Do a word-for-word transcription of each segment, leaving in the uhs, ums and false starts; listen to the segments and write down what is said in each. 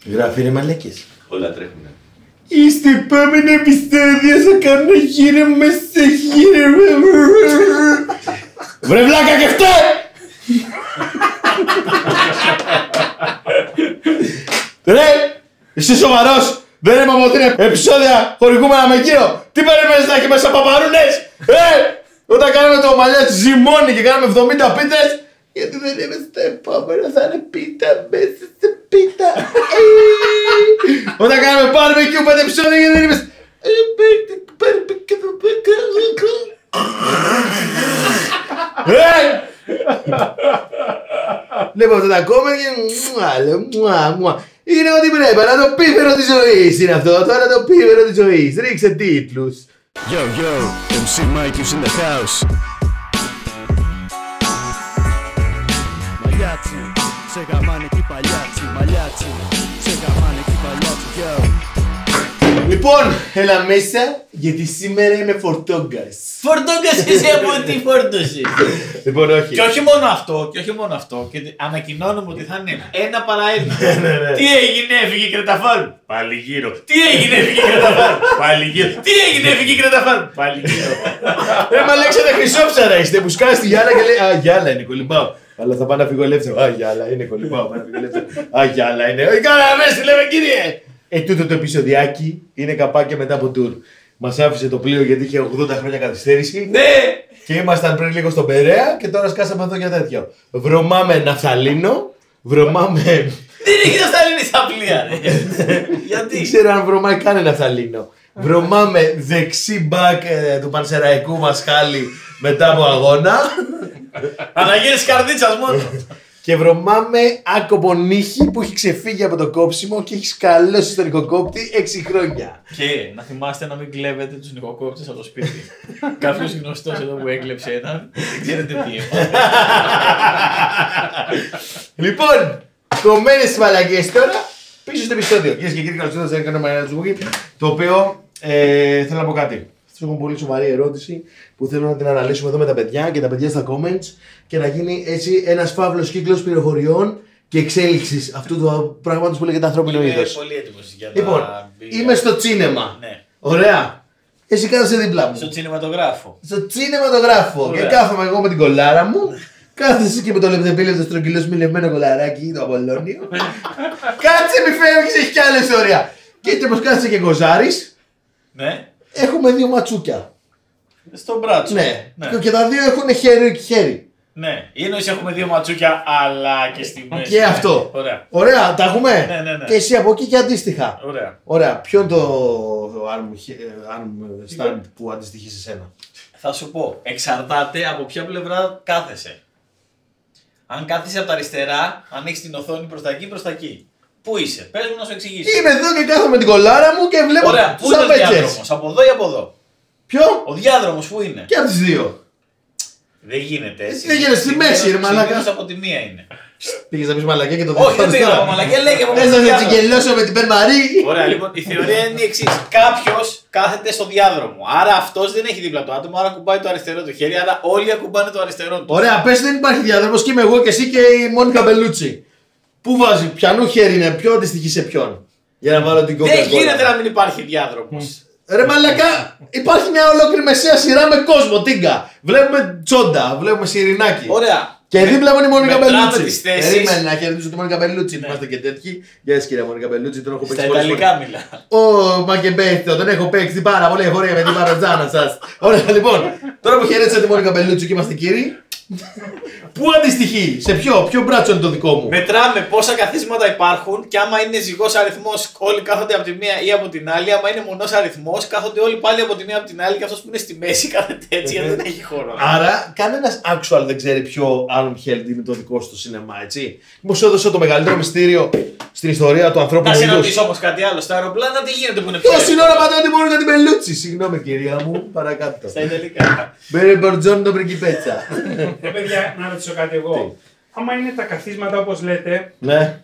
Γράφει ρε μαλάκες. Όλα τρέχουνε. Στο επόμενο επεισόδιο θα κάνω γύρω μέσα γύρω. Βρε βλάκα και φταίει! Ρε, είσαι σοβαρός? Δεν είμαι από την επεισόδια χορηγούμενα με κύριο. Τι περιμένεις να έχει μέσα παπαρούνες? Ε, όταν κάνουμε το μαλλιά της ζυμώνει και κάνουμε εβδομήντα πίτες, γιατί δεν είμαι στο επόμενο, θα είναι πίτα μέσα σε πίτα. Όταν κάνουμε barbecue πέντε επεισόδια, γιατί δεν είμαι στο... Βλέπω αυτά τα κόμματα και είναι ό,τι πρέπει, αλλά το πίφερο της ζωής είναι αυτό, τώρα το πίφερο της ζωής. Ρίξε τίτλους. Yo, yo, εμ σι Mike's in the house. Μαλιάτσι, σε γαμάνε κι παλιάτσι, μαλιάτσι, σε γαμάνε κι παλιάτσι, yo. Λοιπόν, έλα μέσα, γιατί σήμερα είμαι φορτόγκας. Φορτόγκας είσαι από τι φόρτωση. Λοιπόν, όχι. Και όχι μόνο αυτό, και όχι μόνο αυτό. Και ανακοινώνουμε ότι θα είναι ένα παρά ένα. Τι έγινε, έφυγε η Κρεταφάρ. Πάλι γύρω. Τι έγινε, έφυγε η Κρεταφάρ. Πάλι γύρω. Τι έγινε, έφυγε η Κρεταφάρ. Πάλι γύρω. Ρε μαλάξατε χρυσόψαρα είστε που σκάει στη γυάλα και λέει α, γυάλα είναι, κολυμπάω. Αλλά θα πάω να φύγω ελεύθερο. Α, γυάλα είναι, κολυμπάω. Πάω να φύγω ελεύθερο. Α, γυάλα είναι. Καλά, μέσα λέμε κύριε. Ε, τούτο το επεισοδιάκι είναι καπάκια μετά από tour. Μας άφησε το πλοίο γιατί είχε ογδόντα χρόνια καθυστέρηση. Ναι! Και ήμασταν πριν λίγο στον Περαία και τώρα σκάσαμε εδώ για τέτοιο. Βρωμάμε ναφθαλίνο, βρωμάμε. Δεν έχει ναφθαλίνη στα πλοία, ρε. Γιατί? Δεν ξέρω αν βρωμάει καν ναφθαλίνο. Βρωμάμε δεξί μπακ ε, του πανσεραϊκού μας χάλι μετά από αγώνα. Αναγίνεις καρδίτσας μόνο. Και βρωμάμε άκοπο νύχι που έχει ξεφύγει από το κόψιμο και έχει σκαλώσει στον νοικοκόπτη έξι χρόνια. Και να θυμάστε να μην κλέβετε τους νοικοκόπτες από το σπίτι. Κάποιος γνωστός εδώ που έκλεψε έναν, δεν ξέρετε τι έπαθε. Λοιπόν, κομμένες τις μαλακίες τώρα, πίσω στο επεισόδιο. Κυρίες και κύριοι, καλώς ήρθατε σε ένα κανάλι Μαρινά Τσουμπούκη, το οποίο ε, θέλω να πω κάτι. Σας έχω πολύ σοβαρή ερώτηση που θέλω να την αναλύσουμε εδώ με τα παιδιά και τα παιδιά στα comments και να γίνει έτσι ένας φαύλος κύκλος πληροφοριών και εξέλιξης αυτού του πράγματος που λέγεται ανθρώπινο Είμαι είδος. πολύ έτοιμος για να Λοιπόν, μπει- είμαι στο τσίνεμα. Ναι. Ωραία. Εσύ κάθεσαι δίπλα μου. Στο τσινηματογράφο. Στο τσίνεματογράφο. Ωραία. Και κάθομαι εγώ με την κολάρα μου. Κάθεσαι και με το λεπτεπίλεπτο στρογγυλό σμιλευμένο κολαράκι, το Απολλώνιο. Κάτσε, μη φεύγεις, έχει κι άλλη ιστορία. Και έτσι όπως κάθεσαι και κοζάρεις, Ναι. έχουμε δύο ματσούκια. Στον μπράτσο. Ναι. Ναι. Και τα δύο έχουν χέρι και χέρι. Ναι. Ή εννοείς έχουμε δύο ματσούκια, αλλά και στη μέση. Και αυτό. Ωραία. Ωραία, τα έχουμε. Ναι, ναι, ναι. Και εσύ από εκεί και αντίστοιχα. Ωραία. Ωραία. Ποιο είναι το arm, arm stand που αντιστοιχεί σε σένα? Θα σου πω, εξαρτάται από ποια πλευρά κάθεσαι. Αν κάθεσαι από τα αριστερά, αν έχεις την οθόνη προς τα εκεί, προς τα εκεί. Πού είσαι, πες μου να σου εξηγήσω. Είμαι εδώ και κάθομαι με την κολάρα μου και βλέπω Ωραία, πού τους είναι ο απέτσες. διάδρομος, από εδώ ή από εδώ. Ποιο? Ο διάδρομος πού είναι. Και από τις δύο. Δεν γίνεται έτσι. Δεν γίνεται, στη μέση, ρε μαλάκα. Συνήθως από τη μία είναι. Πήγες να πεις μαλακιά και το Όχι, δεν πήγα από μαλακιά, λέγε από Θες το να σε διάδρομο. τσιγκελώσω με την Περμαρή. Ωραία, λοιπόν, η θεωρία είναι η εξής. Κάποιος κάθεται στο διάδρομο. Άρα αυτός δεν έχει δίπλα το άτομο, άρα κουμπάει το αριστερό του χέρι. Άρα όλοι ακουμπάνε το αριστερό του. Ωραία, πες δεν υπάρχει διάδρομος και είμαι εγώ και εσύ και η Μόνικα Μπελούτσι. Πού βάζει, ποιανού χέρι είναι, ποιο αντιστοιχεί σε ποιον. Για να βάλω την κόκκινη. Δεν γίνεται να μην υπάρχει διάδρομος. Ρε μαλακά, υπάρχει μια ολόκληρη μεσαία σειρά με κόσμο, τίγκα. Βλέπουμε Τσόντα, βλέπουμε Σιρινάκι. Ωραία. Και δίπλα μου είναι η Μόνικα Μετράμε Μπελούτσι. τις θέσεις. Περίμενε να χαιρετήσω τη Μόνικα Μπελούτσι. Ναι. Είμαστε και τέτοιοι. Γεια σας κυρία Μόνικα Μπελούτσι, τον έχω Στα παίξει πολλές φορές. ιταλικά μιλά. Ω, Μακεμπέστο, τον έχω παίξει πάρα πολύ χωρία με την παροτζάνα σας. Ωραία, λοιπόν, τώρα που χαιρέτησα τη Μόνικα Μπελούτσι και είμαστε κύριοι, πού αντιστοιχεί, σε ποιο, ποιο μπράτσο είναι το δικό μου. Μετράμε πόσα καθίσματα υπάρχουν και άμα είναι ζυγός αριθμός όλοι κάθονται από τη μία ή από την άλλη. Άμα είναι μονός αριθμός κάθονται όλοι πάλι από τη μία από την άλλη και αυτός που είναι στη μέση κάθεται έτσι γιατί δεν έχει χώρο. Άρα, κανένας actual δεν ξέρει ποιο Arm Held είναι το δικό στο σινεμά, έτσι. Μου σου έδωσε το μεγαλύτερο μυστήριο στην ιστορία του Να ανθρώπινου σε είδους. ρωτήσω όμως κάτι άλλο. Στα αεροπλάνα τι γίνεται που είναι πιο Τόση ώρα πατάω τη Μόνικα την Μπελούτσι. Συγγνώμη κυρία μου, παρακάτω. Στα ιταλικά. Μπέρε Μπορτζόν το πριγκιπέτσα. Ε, παιδιά, να ρωτήσω κάτι εγώ. Άμα είναι τα καθίσματα όπως λέτε, Ναι.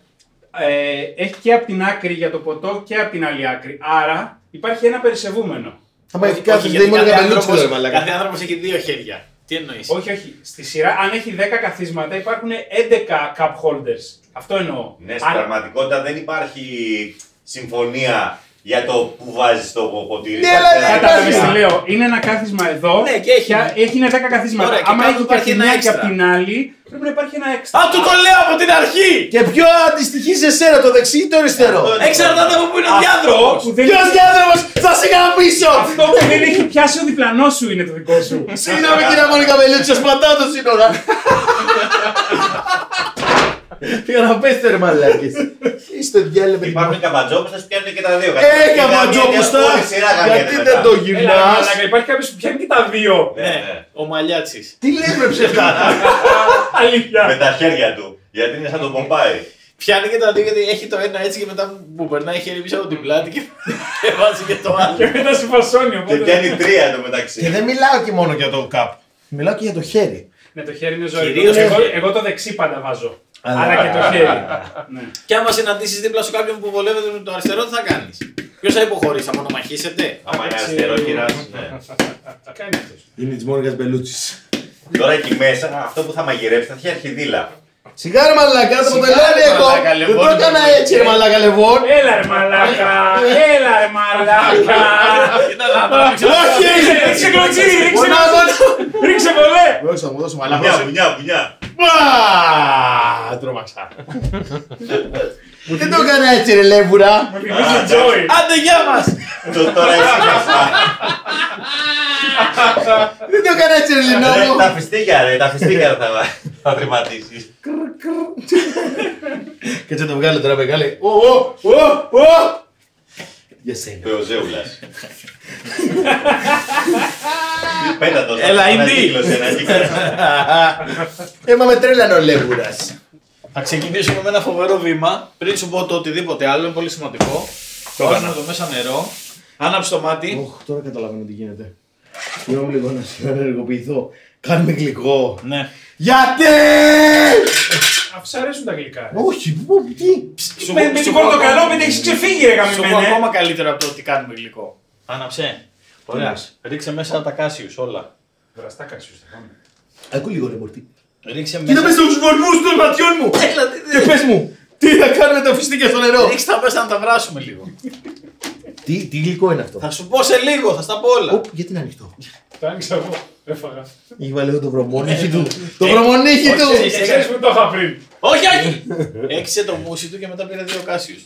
ε, έχει και από την άκρη για το ποτό και από την άλλη άκρη. Άρα υπάρχει ένα περισεβούμενο. Θα έχει Όχι, κάθε γιατί η Μόνικα κάθε Μπελούτσι άνθρωπος- εδώ, μαλάκα. Κάθε άνθρωπος έχει δύο χέρια. Τι εννοείς? Όχι, όχι. Στη σειρά, αν έχει δέκα καθίσματα, υπάρχουν έντεκα cup holders. Αυτό εννοώ. Ναι, στην πραγματικότητα δεν υπάρχει συμφωνία για το που βάζεις το ποτήρι. Ναι, αλλά Κατάλαβες τι λέω. Είναι ένα κάθισμα εδώ. Ναι, και έχει. Έχει δέκα καθίσματα. Ωραία, και Άμα κάτω έχει και υπάρχει από τη ένα μια και έξτρα. από την άλλη, πρέπει να υπάρχει ένα έξτρα. Α, του το λέω από την αρχή! Και ποιο αντιστοιχεί σε σένα, το δεξί ή το αριστερό? Αυτό Εξαρτάται από πού είναι ο Αυτό διάδρομος. που δεν- Ποιος διάδρομος θα σε κάνω πίσω! Αυτό που δεν έχει πιάσει ο διπλανός σου είναι το δικό σου. Συγγνώμη κυρία Μόνικα Μελέτη, σας πατάω το σύνορα. Πήγα να πέστε ρε μαλάκες. Είστε διάλε με Υπάρχουν καμπατζόπουστες που πιάνουν και τα δύο. Ε, καμπατζόπουστα! Όλη η σειρά Γιατί γαμιέται δεν μετά. το Έλα, γυρνάς? μαλάκα, υπάρχει κάποιος που πιάνει και τα δύο. Ναι, Ναι, ναι. ο Μαλιάτσης. Τι λες με ψευτάρα? Αλήθεια. Με τα χέρια του. Γιατί είναι σαν τον Πομπάι. Πιάνει και τα δύο γιατί έχει το ένα έτσι και μετά που περνάει χέρι πίσω από την πλάτη και και βάζει και το άλλο. Και μετά σου φασώνει. Και Οπότε... πιάνει τρία Και εντωμεταξύ. δεν μιλάω και μόνο για το καπ. Μιλάω και για το χέρι. Ναι, το χέρι είναι ζωή. Κυρίως εγώ, το χέρι. εγώ το δεξί πάντα βάζω. Αλλά- Αλλά και το χέρι. Ναι. Και άμα συναντήσεις δίπλα σου κάποιον που βολεύεται με το αριστερό, τι θα κάνεις? Ποιος θα υποχωρήσει, θα μονομαχήσετε? Άμα είναι αριστερό κυράς, ναι. Τι κάνει αυτός. Είναι της Μόνικας Μπελούτσης. Τώρα εκεί μέσα αυτό που θα μαγειρέψει θα έχει αρχιδίλα. Σιγά ρε μαλάκα, το αποτελώνει ρε εγώ. μαλάκα, Δεν λεβόν, το έκανα λεβόν. έτσι ρε μαλάκα λεβόν. Έλα ρε μαλάκα, έλα ρε μαλάκα. Κοίτα να το ρίξω. Όχι! Ρίξε κλωτσί, ρίξε Μονάδο. ρίξε πολλέ. Δώσε μου, δώσε μου, αλλά Μπουνιά, πρόσεχε. μπουνιά, μπουνιά. Α, τρόμαξα. Δεν το έκανα έτσι ρε λέβουρα. Μου θυμίζει Joy. Άντε γεια μας! Το- Τώρα ήσυχασα. Δεν το έκανα έτσι ρε Ρε, Λινόμο. Τα φιστίκια ρε, τα φιστίκια θα θα τρηματίσεις. Και έτσι το βγάλε τώρα μεγάλη. Ω, ω, ω, ω. Για σένα. Θεοζέουλας. Πέτα το. Έλα, ένα Ινδί. κύκλος, ένα κύκλος. Έμα με τρέλανε ο λέβουρας. Θα ξεκινήσουμε με ένα φοβερό βήμα. Πριν σου πω το οτιδήποτε άλλο, είναι πολύ σημαντικό. Βάζουμε εδώ μέσα νερό. Άναψε το μάτι. Ωχ, τώρα καταλαβαίνω τι γίνεται. Συγγνώμη λίγο να συνενεργοποιηθώ. Κάνουμε γλυκό. Ναι. Γιατί! Αφού σ' αρέσουν τα γλυκά. Όχι, πού, τι. Σου Με πω- με σου την πω πορτοκαλό ακόμα- με έχεις ξεφύγει ρε Σου πω γαμημένε. ακόμα καλύτερο από το ότι κάνουμε γλυκό. Άναψε. Ωραία. λες? Ρίξε μέσα τα κάσιους όλα. Βραστά κασιούς θα κάνουμε. Ακού λίγο ρε μορτή. Ρίξε Κοίτα μέσα. πες τους βολμούς των ματιών μου. Και πες μου, τι θα κάνουμε τα φιστίκια στο νερό. Ρίξε τα μέσα να τα βράσουμε λίγο. Τι, τι γλυκό είναι αυτό. Θα σου πω σε λίγο, θα στα πω όλα. Οπ, γιατί είναι ανοιχτό. Το άνοιξα εγώ. Έφαγα. Έχει βάλει εδώ το βρωμόνιχι του. Το βρωμονίχι Όχι, του. εσύ. Ξέρεις που το είχα πριν. Όχι, όχι! Έξισε το μουσι του και μετά πήρε δύο κάσιους.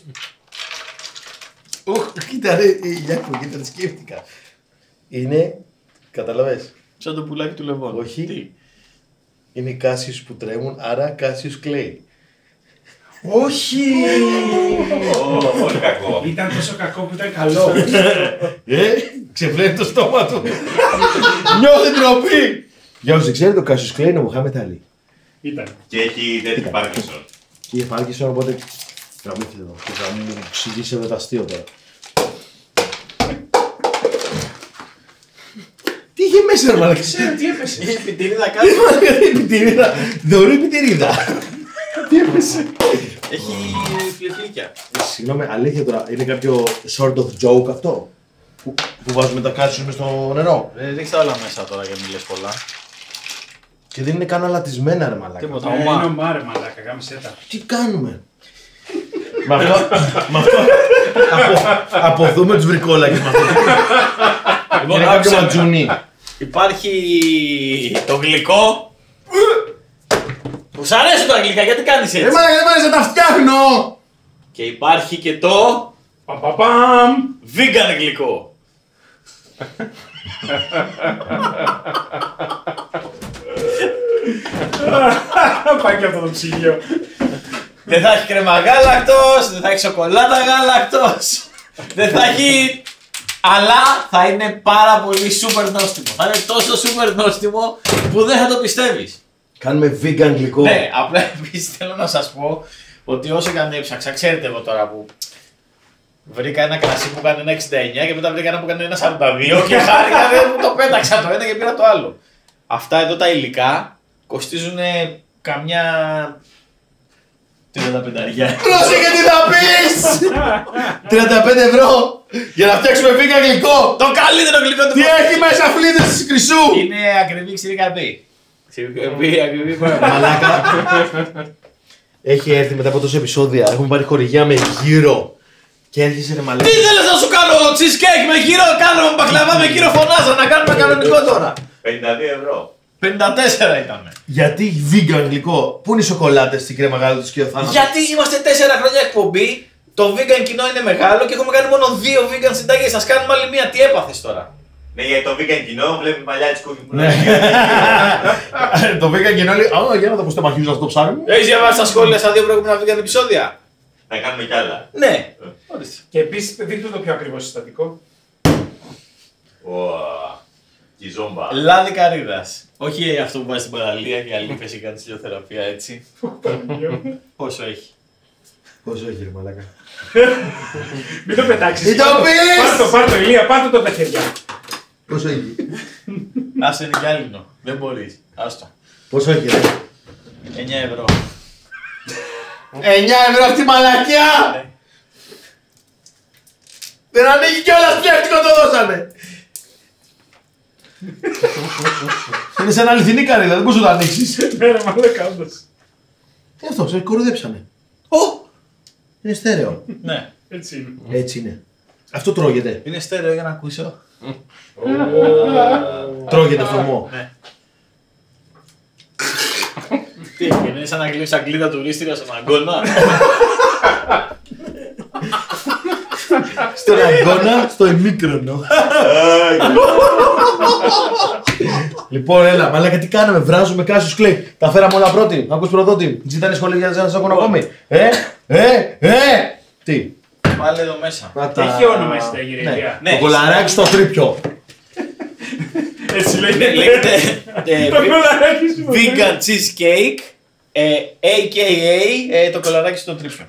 Ουχ, κοίτα ρε, η Γιάκο, κοίτα, τη σκέφτηκα. Είναι, καταλαβες, Σαν το πουλάκι του Λεβόν. Όχι. Τι? είναι κάσιους που τρέμουν, άρα κάσιους κλαίει. Όχι! Ω, πολύ κακό. Ήταν τόσο κακό που ήταν καλό. Ε, ξεφλένει το στόμα του. Νιώθει ντροπή. Για όσοι δεν ξέρετε, το κάσιους κλαίει είναι ο Μοχάμετ Αλή. Ήταν. Και έχει τέτοιο Πάρκινσον. Και είχε Πάρκινσον, οπότε γραμμίστε εδώ και θα μου εξηγήσει εδώ το αστείο τώρα. Τι είχε μέσα ρε μαλάκα. Ξέρω τι έπεσε. Η πιτηρίδα κάτω. Επιτηρίδα. Δωρή επιτηρίδα. Τι έπεσε. Έχει φλεφλίκια. Συγγνώμη, αλήθεια τώρα, είναι κάποιο sort of joke αυτό. Που, που βάζουμε τα κάσιους μες στο νερό. Ε, ρίξτε όλα μέσα τώρα για να μην λες πολλά. Και δεν είναι καν αλατισμένα ρε μαλάκα. Τίποτα. Ε, Είναι Ομά. ο Μάρε μαλάκα, γάμισε τα. Τι κάνουμε. Με αυτό, με αυτό, απο, αποδούμε τους βρικόλακες με αυτό. Λοιπόν, Είναι κάποιο άκουσε με. ματζουνί. Υπάρχει το γλυκό. Που σ' αρέσουν τα γλυκά, γιατί κάνεις Ρε έτσι. μαλάκα δεν πάρεις να τα φτιάχνω. Και υπάρχει και το Παπαπαμ. vegan γλυκό. Πάει και αυτό το ψυγείο. Δεν θα έχει κρέμα γάλακτος, δεν θα έχει σοκολάτα γάλακτος, δεν θα έχει... Αλλά θα είναι πάρα πολύ super νόστιμο. Θα είναι τόσο super νόστιμο που δεν θα το πιστεύεις. Κάνουμε vegan γλυκό. Ναι, απλά επίσης θέλω να σας πω ότι όσο και αν έψαξα, ξέρετε εγώ τώρα που βρήκα ένα κρασί που κάνει ένα εξήντα εννιά και μετά βρήκα ένα που κάνει ένα σαράντα δύο και χάρηκα, δεν μου το πέταξα το ένα και πήρα το άλλο. Αυτά εδώ τα υλικά κοστίζουν καμιά τριάντα πέντε αριά. Πρόσεχε τι θα πεις. τριάντα πέντε ευρώ. Για να φτιάξουμε vegan γλυκό! Το καλύτερο γλυκό του Τι έχει μέσα φλίδες της χρυσού! Είναι ακριβή ξηρικαπή. Ξηρικαπή, ακριβή Μαλάκα. Έχει έρθει μετά από τόσα επεισόδια. Έχουμε πάρει χορηγιά με γύρο. Και έρχεσαι ρε μαλάκα. Τι θέλεις να σου κάνω cheesecake με γύρο, κάνω μπακλαβά με γύρο φωνάζα, να κάνουμε κανονικό τώρα. πενήντα δύο ευρώ. πενήντα τέσσερα ήταν. Γιατί vegan γλυκό, πού είναι οι σοκολάτες στην κρέμα γάλατος και ο Θάνατος? Γιατί είμαστε τέσσερα χρόνια εκπομπή, το vegan κοινό είναι μεγάλο και έχουμε κάνει μόνο δύο vegan συνταγές. Σας κάνουμε άλλη μία, τι έπαθες τώρα? Ναι, γιατί το vegan κοινό βλέπει μαλλιά της κούκκι που Ναι. Το vegan κοινό λέει, α, για να το πω στο μαχιούς να το ψάρουμε. Έχεις διαβάσει στα σχόλια στα δύο προηγούμενα vegan επεισόδια? Να κάνουμε κι άλλα. Ναι. Και επίσης δείχνει το πιο ακριβό συστατικό. Ωα. Κι ζόμπα. Λάδι καρύδας. Όχι αυτό που βάζει στην παραλία και αλήθειες ή κάνει ηλιοθεραπεία έτσι. Πόσο έχει? Πόσο έχει ρε μαλάκα? Μην το πετάξεις. Μην το πεις! Πάρ' το, πάρ' το, Ηλία, πάρ' το τα χέρια. Πόσο έχει? Άσε είναι γυάλινο. Δεν μπορείς. Άστο. Πόσο έχει ρε? εννιά ευρώ. εννιά ευρώ αυτή η μαλακιά! Δεν ανοίγει κιόλας, ψεύτικο το δώσανε! Είναι σαν αληθινή καρύδα, δεν μπορείς να το ανοίξεις. Ναι ρε μαλάκα όντως. Τι αυτό, σε κοροϊδέψανε. Ω! Είναι στέρεο. Ναι. Έτσι είναι. Έτσι είναι. Αυτό τρώγεται. Είναι στέρεο για να ακούσω. Τρώγεται αυτό μου. Ναι. Τι έγινε, είναι σαν να κλείσεις αγγλίδα τουρίστρια στον Αγκώνα. Στον Αγκώνα, στο ημίκρονο. Λοιπόν, έλα, μαλάκα τι κάναμε, βράζουμε κάσους κλικ. Τα φέραμε όλα πρώτη. Ακούς προδότη. Ζήτανε σχόλια για να σας ακόμη. Ε, ε, ε. Τι. Βάλε εδώ μέσα. Έχει όνομα η συνταγή ρε Ναι. Ηλία. Ναι, Το κολαράκι στο τρίπιο. Έτσι λέγεται. λέγεται ε, Το κολαράκι σου. vegan cheesecake, ε, έι κέι έι ε, το κολαράκι στο τρίπιο.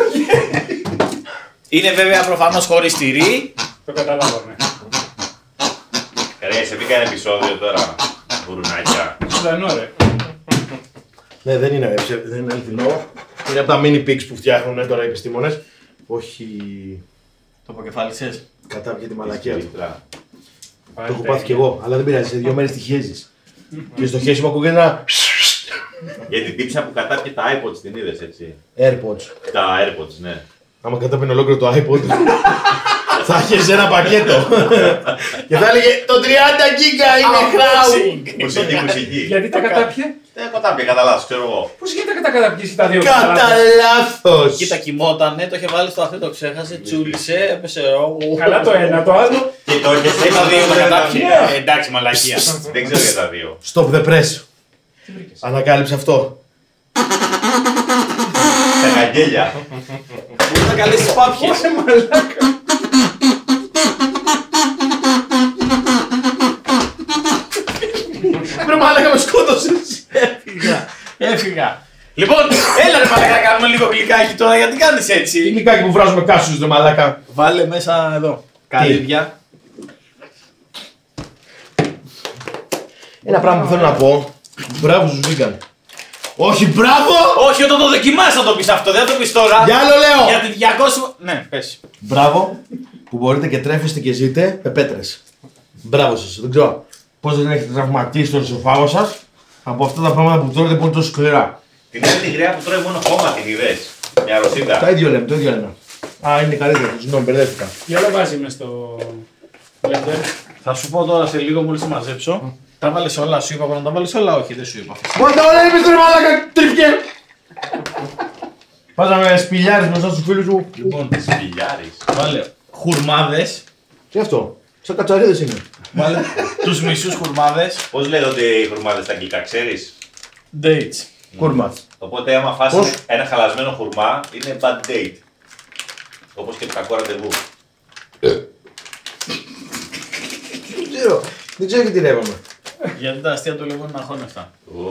Είναι βέβαια προφανώς χωρίς τυρί. Το καταλάβαμε. Ρε, σε μπήκα ένα επεισόδιο τώρα. Γουρνάκια. Ζωντανό ρε. Ναι, δεν είναι, ψε- δεν είναι αληθινό. Είναι από τα mini pics που φτιάχνουν τώρα οι επιστήμονες. Όχι. Το αποκεφάλισες. Κατάπια τη μαλακία του. Λίτρα. Το έχω πάθει κι εγώ, αλλά δεν πειράζει. Σε δύο μέρες τη χέζεις. Και στο χέσιμο ακούγεται ένα. Για την τύψα που κατάπιε τα iPods την είδες έτσι. AirPods. Τα AirPods, ναι. Άμα κατάπινε ολόκληρο το iPod, θα έχεις ένα πακέτο. Και θα έλεγε το τριάντα γίγκα είναι χράου. Μουσική, μουσική. Γιατί τα κατάπιε. Δεν κατάπιε, κατά λάθος, ξέρω εγώ. Πώς γίνεται τα καταπιέσει τα δύο Κατά λάθος. Κοίτα, κοιμότανε, το είχε βάλει στο αυτί, το ξέχασε, τσούλησε, έπεσε ρόγο. Καλά το ένα, το άλλο. Και το είχε Και τα δύο τα κατάπιε. Ναι. Ε, Εντάξει, μαλακία. Δεν ξέρω για τα δύο. Stop the press. Ανακάλυψε αυτό. Τα καγγέλια. Μπορεί να καλέσεις πάπιες. Βρε μάλακα με σκότωσες. Έφυγα. Έφυγα. Λοιπόν, έλα ρε μαλακά, κάνουμε λίγο γλυκάκι τώρα, γιατί κάνεις Τι έτσι. γλυκάκι που βράζουμε κάσους ρε μαλάκα. Βάλε μέσα εδώ. Καρύδια. Ένα πράγμα που θέλω να πω. Μπράβο στους vegan. Όχι μπράβο. Όχι, όταν το δοκιμάσεις θα το πεις αυτό, δεν θα το πεις τώρα. Για άλλο λέω. Γιατί διακόσια. Ναι, πες. Μπράβο που μπορείτε και τρέφεστε και ζείτε με πέτρες. Μπράβο σας. Δεν ξέρω πώς δεν έχετε τραυματίσει τον εσωφάγο σας από αυτά τα πράγματα που τρώτε που είναι τόσο σκληρά. Την άλλη τη γριά που τρώει μόνο χώμα την είδες. Μια Τα ρωσίδα. ίδιο λέμε, το ίδιο λέμε. Α, είναι καλύτερο, συγγνώμη, μπερδεύτηκα. Τι άλλο βάζει μες στο blender. Θα σου πω τώρα σε λίγο μόλις τα μαζέψω. Τα βάλεις όλα, σου είπα να τα βάλεις όλα, όχι, δεν σου είπα. Μα τα όλα είπες ρε μαλάκα, τρίφκε! Βάζαμε σπηλιάρες μπροστά στους φίλους μου. Λοιπόν, Σπηλιάρης. βάλε χουρμάδες. Τι αυτό, σαν κατσαρίδες είναι. Βάλε τους μισούς χουρμάδες. Πώς λέγονται οι χουρμάδες στα αγγλικά, ξέρεις. Dates. Κούρμας. Οπότε άμα φας Πώς? ένα χαλασμένο χουρμά είναι bad date. Όπως και το κακό ραντεβού. Δεν ξέρω, δεν ξέρω γιατί ρεύαμε. Γιατί τα αστεία του λέγουν να χώνευτα.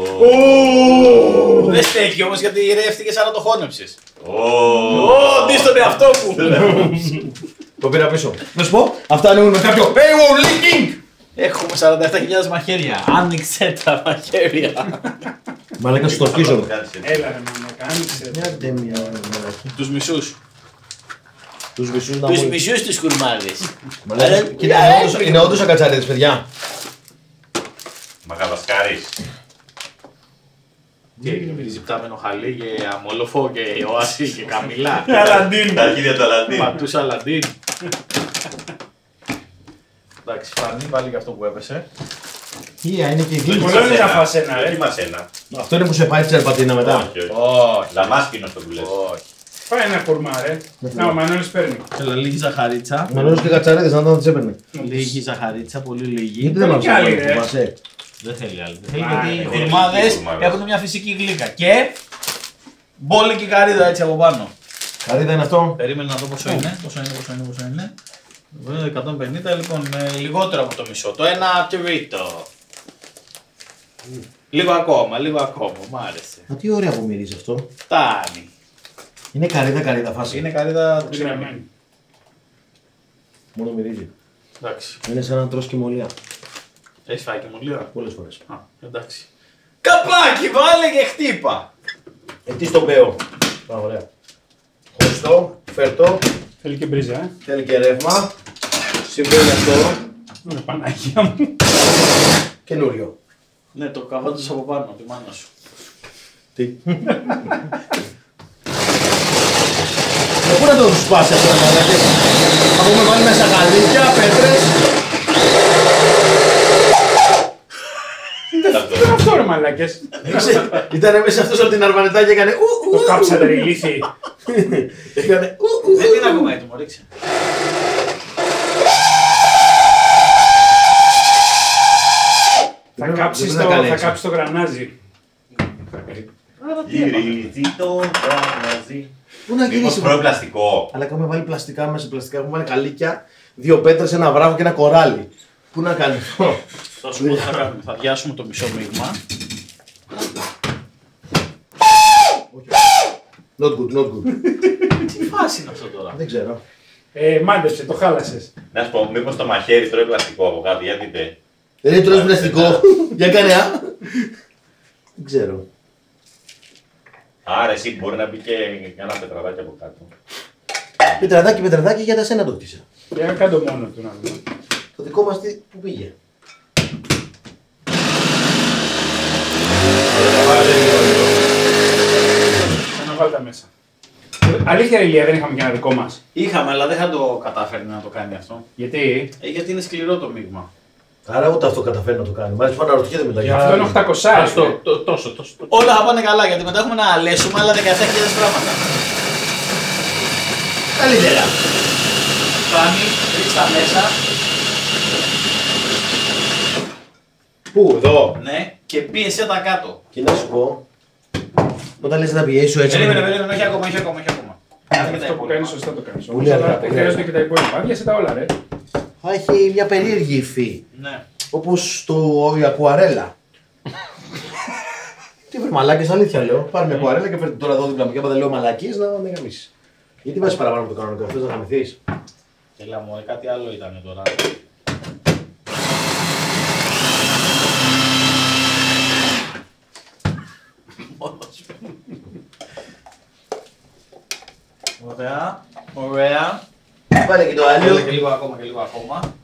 Ω. Δεν στέκει όμως γιατί ρεύτηκες άρα το χώνεψες. Ω. Ω, τι στον εαυτό μου. Το πήρα πίσω. Να σου πω, αυτά ανοίγουν με κάποιο paywall leaking! Έχουμε σαράντα επτά χιλιάδες μαχαίρια. Άνοιξε τα μαχαίρια. Μαλάκα σου το αρχίζω. Έλα ρε μάνα, άνοιξε. Μια μία μαλακή. Τους μισούς. Τους μισούς να Τους μου. μισούς τους κουρμάδες. Κοίτα, είναι όντως ακατσάριδες, παιδιά. Μακαδασκάρης. Τι έγινε με τη ζυπτάμενο χαλί και αμόλοφο και οάση και καμιλά. Αλαντίν. Τα αρχίδια του Αλαντίν. Πατούσα Αλαντίν. Εντάξει, φάνη, βάλει και αυτό που έπεσε. Κία, είναι και γλύκη. Πολύ είναι να φας ένα, ρε. Δοκίμασε ένα. Αυτό είναι που σε πάει τσερπατίνα μετά. Όχι, όχι. Όχι. Δαμάσκηνο το που λες. Όχι. Φάει ένα κουρμά, ρε. Να, ο Μανώλης παίρνει. Έλα, λίγη ζαχαρίτσα. Μανώλης και κατσαρίδες να τον τις έπαιρνε. Λίγη ζαχαρίτσα, πολύ λίγη. Γιατί δεν μας κι άλλη, ρε. θυμάσαι. Δεν θέλει άλλη. Δεν θέλει Α, γιατί δεν οι θέλει χουρμάδες χουρμάδες. έχουν μια φυσική γλύκα. Και μπόλικη καρύδα έτσι από πάνω. Καρύδα είναι αυτό. Περίμενε να δω πόσο είναι. Πόσο είναι, πόσο είναι, πόσο είναι. Είναι εκατόν πενήντα, λοιπόν, είναι λιγότερο από το μισό. Το ένα τρίτο. Λίγο ακόμα, λίγο ακόμα. Μ' άρεσε. Α, τι ωραία που μυρίζει αυτό. Φτάνει. Είναι καρύδα, καρύδα φάση. Είναι καρύδα τριμένη. Ξηραμένη. Μόνο μυρίζει. Εντάξει. Είναι σαν να τρως κοιμωλία. Έχεις φάει και μου λίγο. Πολλές φορές. Α, εντάξει. Καπάκι, βάλε και χτύπα. Ε, τι στον πέο. Α, ωραία. Χωστό, φερτό, Θέλει και μπρίζα, ε. θέλει και ρεύμα. Συμβαίνει αυτό. Ωραία, Παναγία μου. Καινούριο. Ναι, το καβάτος από πάνω, τη μάνα σου. Τι. Ε, πού να το σπάσει αυτό να κάνει. Θα πούμε βάλει μέσα γαλίκια, πέτρες. Τι ήταν αυτό. Τι είναι αυτό, ρε μαλάκες. Ήταν μέσα αυτός από την αρβανετά και έκανε ου, ου, Το κάψατε, ρε ηλίθιοι. έκανε ου, ου. Δεν είναι ακόμα έτοιμο, ρίξε. Θα Δεν- κάψεις δεν το, θα κάνει θα έτσι. κάψεις το γρανάζι. Γυρίζει το γρανάζι. Πού να Μήπως γυρίσει. τρώει πλαστικό. Αλλά έχουμε βάλει πλαστικά μέσα, πλαστικά έχουμε βάλει καλίκια, δύο πέτρες, ένα βράχο και ένα κοράλι. Πού να κάνει αυτό. Θα σου πω τι θα κάνουμε. Θα διάσουμε το μισό μείγμα. Not good, not good. Τι φάση είναι αυτό τώρα. Δεν ξέρω. Ε, μάντεψε, το χάλασες. Να σου πω, μήπως το μαχαίρι τρώει πλαστικό από κάτω, για δείτε. Δεν είναι τρως πλαστικό. Για κάνε α. Δεν ξέρω. Άρα εσύ μπορεί να μπει και ένα πετραδάκι από κάτω. Πετραδάκι, πετραδάκι για τα σένα το χτίσα. Για να κάνω μόνο του να δω. Το δικό μας τι, πού πήγε. Να βάλω τα μέσα. Αλήθεια, ρε Ηλία, δεν είχαμε και ένα δικό μας. Είχαμε, αλλά δεν θα το κατάφερε να το κάνει αυτό. Γιατί? Ε, γιατί είναι σκληρό το μείγμα. Άρα ούτε αυτό καταφέρει να το κάνει. Μάλιστα πάνω αναρωτιέται μετά. Για αυτό είναι οκτακόσια. Αυτό, το, τόσο, τόσο. Όλα θα πάνε καλά γιατί μετά έχουμε να αλέσουμε άλλα δεκαεπτά χιλιάδες πράγματα. Καλύτερα. Φάνη, ρίξ' τα μέσα. Πού, εδώ. Ναι, και πίεσε τα κάτω. Και να σου πω. Όταν λες να πιέσω έτσι. Περίμενε, περίμενε, όχι ακόμα, όχι ακόμα, όχι ακόμα. Κάνε και τα Αυτό που κάνεις υπόλοιπα. σωστά το κάνεις. Πολύ Όμως, αργά, αλλά πολύ δεν χρειάζεται αργά. και τα υπόλοιπα. Άδειασε τα όλα, ρε. Α, έχει μια περίεργη υφή. Ναι. Όπως το η ακουαρέλα. Τι βρε μαλάκες, αλήθεια λέω. Πάρε μια ακουαρέλα και φέρτε τώρα εδώ δίπλα μου και άμα δεν λέω μαλακίες να με γαμίσεις. Γιατί βάζεις παραπάνω από το κανονικό, θες να γαμηθείς. Έλα μου, κάτι άλλο ήταν τώρα. Μόνος μου. Ωραία, ωραία. Βάλε και το Έλα άλλο. και λίγο ακόμα και λίγο ακόμα.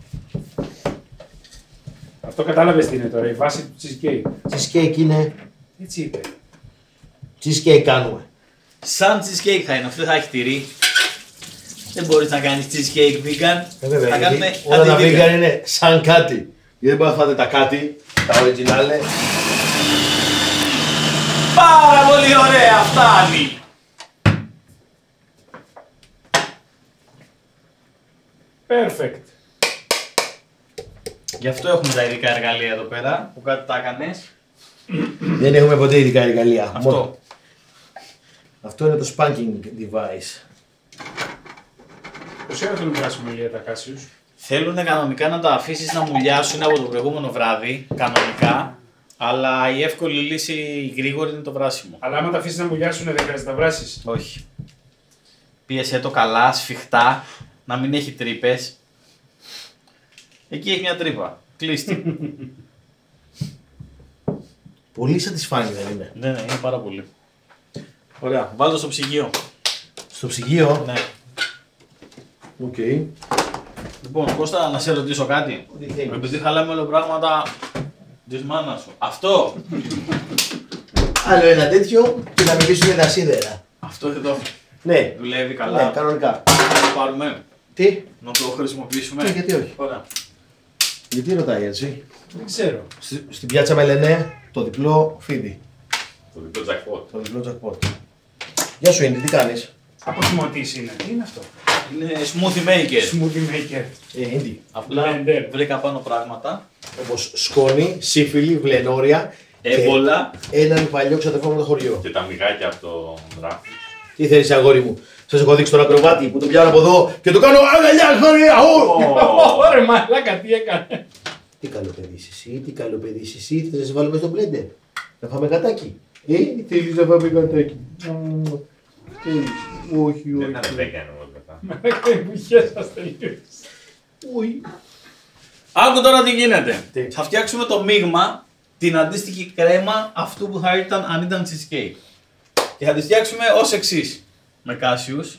Αυτό κατάλαβες τι είναι τώρα, η βάση του cheesecake. Cheesecake είναι. Έτσι είπε. Cheesecake κάνουμε. Σαν cheesecake θα είναι, αυτό δεν θα έχει τυρί. Δεν μπορείς να κάνεις cheesecake vegan. Ε, βέβαια, Θα γιατί κάνουμε όλα τα αντι-vegan. vegan είναι σαν κάτι. Γιατί δεν μπορείτε να φάτε τα κάτι, τα original. Πάρα πολύ ωραία, φτάνει. Perfect. Γι' αυτό έχουμε τα ειδικά εργαλεία εδώ πέρα, που κάτι τα έκανες. Δεν έχουμε ποτέ ειδικά εργαλεία. Μόνο- Αυτό. Αυτό είναι το spanking device. Πώς είναι αυτό να βγάσουμε Ηλία τα κάσιους. Θέλουν κανονικά να τα αφήσεις να μουλιάσουν από το προηγούμενο βράδυ, κανονικά. Αλλά η εύκολη λύση, η γρήγορη, είναι το βράσιμο. Αλλά άμα τα αφήσεις να μουλιάσουν δεν χρειάζεται να τα βράσεις. Όχι. Πίεσέ το καλά, σφιχτά, να μην έχει τρύπες. Εκεί έχει μια τρύπα. Κλείστη. Πολύ satisfying δεν είναι. Ναι, ναι, είναι πάρα πολύ. Ωραία, βάλω το στο ψυγείο. Στο ψυγείο. Ναι. Οκ. Λοιπόν, Κώστα, να σε ρωτήσω κάτι. Τι θέλεις? Επειδή χαλάμε όλα πράγματα της μάνας σου. Αυτό, Άλλο ένα τέτοιο και να μιλήσουμε τα σίδερα. αυτό εδώ Ναι, δουλεύει καλά. ναι, κανονικά. Να το πάρουμε, Τι, να το χρησιμοποιήσουμε. ναι, γιατί όχι. Ωραία. Γιατί ρωτάει έτσι. Δεν ξέρω. Στη- Στην πιάτσα με λένε το διπλό φίδι. Το διπλό jackpot. Το διπλό jackpot. Γεια σου, Ίντι, τι κάνεις? Αποσημωτής είναι. Τι είναι αυτό. Είναι smoothie maker. Smoothie maker. Ε, Ίντι. Απλά Blender. βρήκα πάνω πράγματα. Όπως σκόνη, σύφυλλη, βλενόρια. Έμπολα. Και έναν παλιό ξαδερφό με το χωριό. Και τα μυγάκια από το ράφι. Τι θέλεις, αγόρι μου? Σας έχω δείξει τον ακροβάτη που τον πιάνω από εδώ και το κάνω αγκαλιά, χωρί, αού! Ωραία, μαλάκα, τι έκανε. Τι καλό παιδί είσαι εσύ, τι καλό παιδί είσαι εσύ, θες να σε βάλω μέσα στο μπλέντερ. Να φάμε κατάκι. Ε, θέλεις να φάμε κατάκι. Μμμ. Θέλεις. Όχι, Δεν θα όχι. είναι vegan όμως μετά. Μαλάκα, οι μπουχές σας τελείως. Όχι. Άκου τώρα τι γίνεται. Τι? Θα φτιάξουμε το μείγμα, την αντίστοιχη κρέμα αυτού που θα ήταν αν ήταν cheesecake. Και θα τη φτιάξουμε ως εξής. Με κάσιους,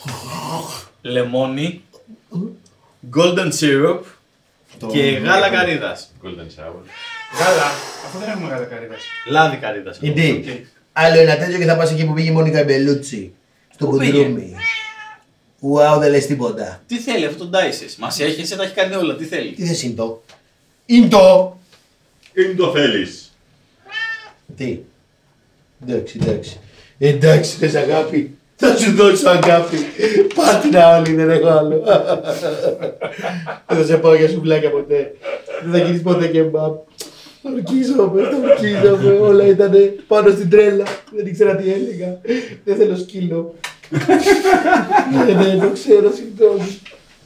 λεμόνι, golden syrup και γάλα καρύδας. Golden shower. Γάλα. Αυτό δεν έχουμε γάλα καρύδας. Λάδι καρύδας. Indeed. Άλλο ένα τέτοιο και θα πας εκεί που πήγε η Μόνικα Μπελούτσι. Στο Πού πήγε? κουντρούμι. Ουάου, δεν λες τίποτα. Τι θέλει αυτό το Dices. Μας έχεσαι, τα έχει κάνει όλα. Τι θέλει. Τι θες είναι το? Είναι το. Είναι το θέλεις. Τι. Εντάξει, εντάξει. Εντάξει, θες αγάπη. Θα σου δώσω αγάπη. Πάτηνα όλοι, δεν έχω άλλο. Δεν θα σε πάω για σουβλάκια ποτέ. Δεν θα γίνεις ποτέ κεμπάπ. Θα ορκίζομαι, θα ορκίζομαι. Όλα ήταν πάνω στην τρέλα. Δεν ήξερα τι έλεγα. Δεν θέλω σκύλο. Ναι, ναι, το ξέρω, συγγνώμη.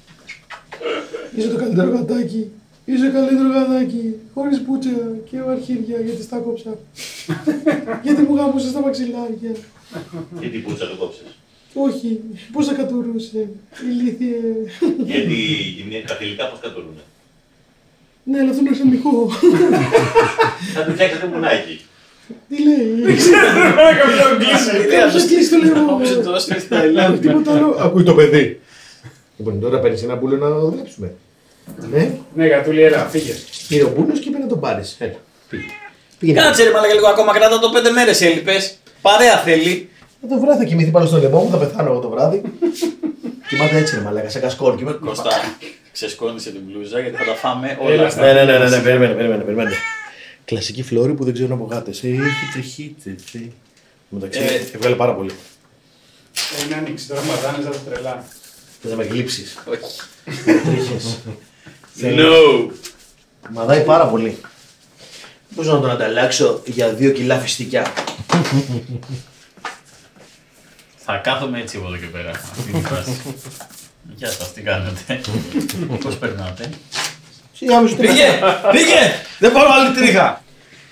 Είσαι το καλύτερο γατάκι. Είσαι το καλύτερο γατάκι. Χωρίς πουτσα και αρχίδια γιατί στα κόψα. Γιατί μου γάμωσες τα μαξιλάρια. Και την πούτσα το κόψες. Όχι, πώς θα κατουρούσε. Ηλίθιε. Γιατί οι- τα θηλυκά πώς κατουρούνε. Ναι, αλλά αυτό είναι αρσενικό. Θα του φτιάξετε μουνάκι. Τι λέει. Ιδέα, Ποιος κλείσει το λαιμό. Όψε το έστειλε στην Αλλά Ταϊλάνδη. τίποτα άλλο. Ακούει το παιδί. Λοιπόν, τώρα παίρνεις ένα μπούλο να δουλέψουμε. Ναι, Ναι, Γατούλη, έλα, φύγε. πήρε ο μπούλος και είπε να τον πάρεις. Έλα, πήγε. Πήγαινε. Κάτσε ρε μαλάκα λίγο ακόμα, κράτα το πέντε μέρες έλειπες. Παρέα θέλει. Θα το βράδυ θα κοιμηθεί πάνω στο λαιμό μου, θα πεθάνω εγώ το βράδυ. Κοιμάται έτσι ρε μαλάκα, σε κασκόλ. Κοιμάται. Κώστα, ξεσκόνησε την μπλούζα γιατί θα τα φάμε Έλα όλα. στα- Ναι, ναι, ναι, ναι, ναι, περιμένε, περιμένε, περιμένε. Κλασική φλόρη που δεν ξέρουν από γάτες. Έχει τσεχίτσε. Μεταξύ, Ε. έβγαλε πάρα πολύ. Είναι άνοιξη τώρα, μαδάνες από τρελά. Θες να με γλύψεις. Όχι. Τρίχες. No. Μαδάει πάρα πολύ. Πώς να τον ανταλλάξω για δύο κιλά φιστικιά. Θα κάθομαι έτσι από εδώ και πέρα. Αυτή τη φάση. Γεια σας, τι κάνετε. Πώς περνάτε. Σιγά μη σου Πήγε! Πήγε! Δεν πάρω άλλη τρίχα.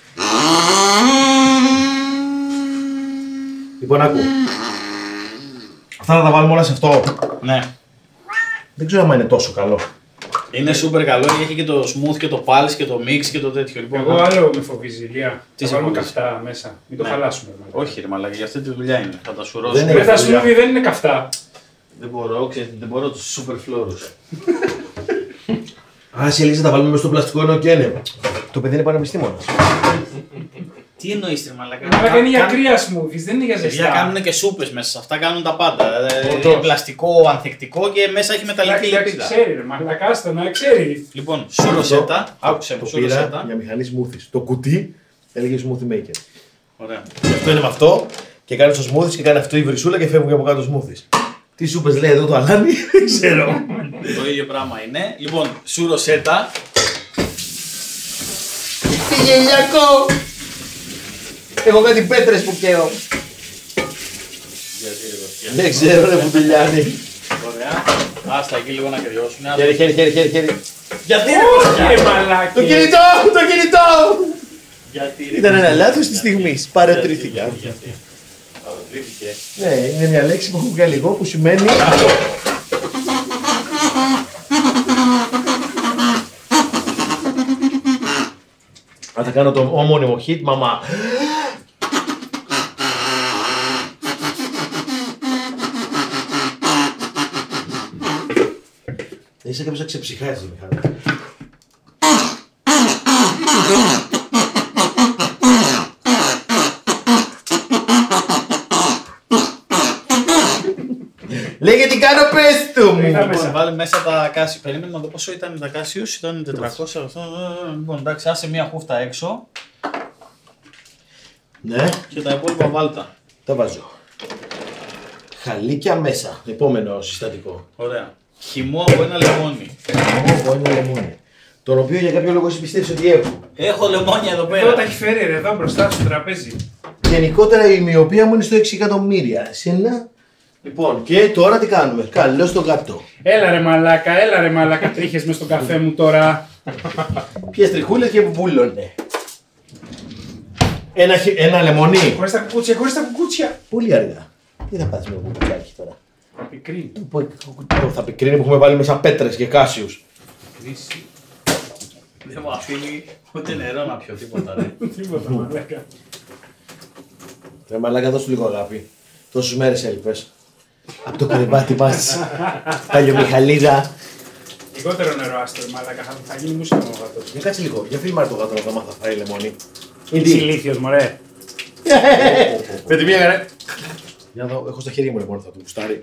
Λοιπόν, άκου. Αυτά θα τα βάλουμε όλα σε αυτό. Ναι. Δεν ξέρω αν είναι τόσο καλό. Είναι super καλό, έχει και το smooth και το pulse και το mix και το τέτοιο. Λοιπόν, Εγώ άλλο με φοβίζει, Ηλία. Τι Θα σε βάλουμε φοβίζει? καυτά μέσα. Μην το Ναι. χαλάσουμε. μάλλον. όχι ρε μαλάκα, για αυτή τη δουλειά είναι. Θα τα Δεν σουρώσω. είναι. Ρε, τα σμούδι δεν είναι καυτά. Δεν μπορώ, ξέρετε, δεν μπορώ τους super φλόρους. Α, εσύ έλεγες να τα βάλουμε μέσα στο πλαστικό ενώ και είναι. Το παιδί είναι πανεπιστήμονας. Τι εννοείς ρε μαλάκα. Αλλά είναι για Κάν- κρύα σμούδις, δεν είναι για Παιδιά ζεστά. κάνουν και σούπες μέσα σε αυτά, κάνουν τα πάντα. Ε, Όντως. είναι πλαστικό, ανθεκτικό και μέσα έχει μεταλλική Εντάξει, εντάξει, λεπίδα. ξέρει ρε, μαλακά άστο να ξέρει. Λοιπόν, σου ροσέτα, άκουσε Το μου, σου πήρα ροσέτα. για μηχανή smoothies. Το κουτί έλεγε smoothie maker. Ωραία. Και αυτό είναι με αυτό και κάνει το smoothies και κάνει αυτό η βρυσούλα και φεύγουν από κάτω smoothies. Τι σούπες λέει εδώ το αλάνι, δεν ξέρω. Το ίδιο πράγμα είναι. Λοιπόν, σου ροσέτα. Τι γελιακό! Έχω κάτι πέτρες που καίω. Γιατί ρε, Δεν ξέρω ρε που τελειάνει. ωραία. Άστα εκεί λίγο να κρυώσουν. Χέρι, χέρι, χέρι, χέρι, χέρι. Γιατί ρε, Όχι ρε Το μαλάκι. κινητό, το κινητό! γιατί ρε. Ήταν ένα λάθος της στιγμής, παρατηρήθηκα. Γιατί, γιατί. Παρατρύθηκε. Ναι, είναι μια λέξη που έχω βγάλει εγώ που σημαίνει... Αν θα κάνω το ομώνυμο hit, μαμά. Είσαι κάποιος να ξεψυχάσεις, Μιχάλη. Λέγε τι κάνω, πες του μου! Λοιπόν, βάλει μέσα τα κάσιο. Περίμενε να δω πόσο ήταν τα κάσιους. Ήταν τετρακόσια. Λοιπόν, εντάξει, άσε μία χούφτα έξω. Ναι. Και τα υπόλοιπα βάλτα. Τα βάζω. Χαλίκια μέσα. Επόμενο συστατικό. Ωραία. Χυμό από ένα λεμόνι. Εγώ ένα λεμόνι. Τον οποίο για κάποιο λόγο εσύ πιστεύεις ότι έχω. Έχω λεμόνια εδώ Εδώ πέρα. τα έχει φέρει ρε, εδώ μπροστά στο τραπέζι. Γενικότερα η μοιοπία μου είναι στο έξι εκατομμύρια. Εσένα. Λοιπόν, και τώρα τι κάνουμε. Καλό στο γατό. Έλα ρε μαλάκα, έλα ρε μαλάκα, τρίχες μες στον καφέ μου τώρα. Ποιες τριχούλες και πουλώνε. Ένα, χι- ένα λεμονί. Χωρίς τα κουκούτσια, χωρίς τα κουκούτσια. Πολύ αργά. Τι θα πάθεις με το κουκουτσάκι τώρα. Θα πικρύνει. Το θα πικρίνει που έχουμε βάλει μέσα πέτρες και κάσιους. Κρίση. Δεν μου αφήνει ούτε νερό να πιω τίποτα. Ρε. Τίποτα μαλάκα. Ρε μαλάκα, δώσ' του λίγο αγάπη. Τόσες μέρες έλειπες. Από το κρεβάτι μας. Παλιομιχαλίδα. Λιγότερο νερό άστρο μαλάκα, θα, θα γίνει μουσική ο γάτος. Για κάτσε λίγο. Για φίλμα το γάτο να το μάθα φάει λεμόνι. Είσαι ηλίθιος μωρέ. Με τη μία γαρέ. Για να δω, έχω στα χέρια μου λεμόνι, θα του γουστάρει.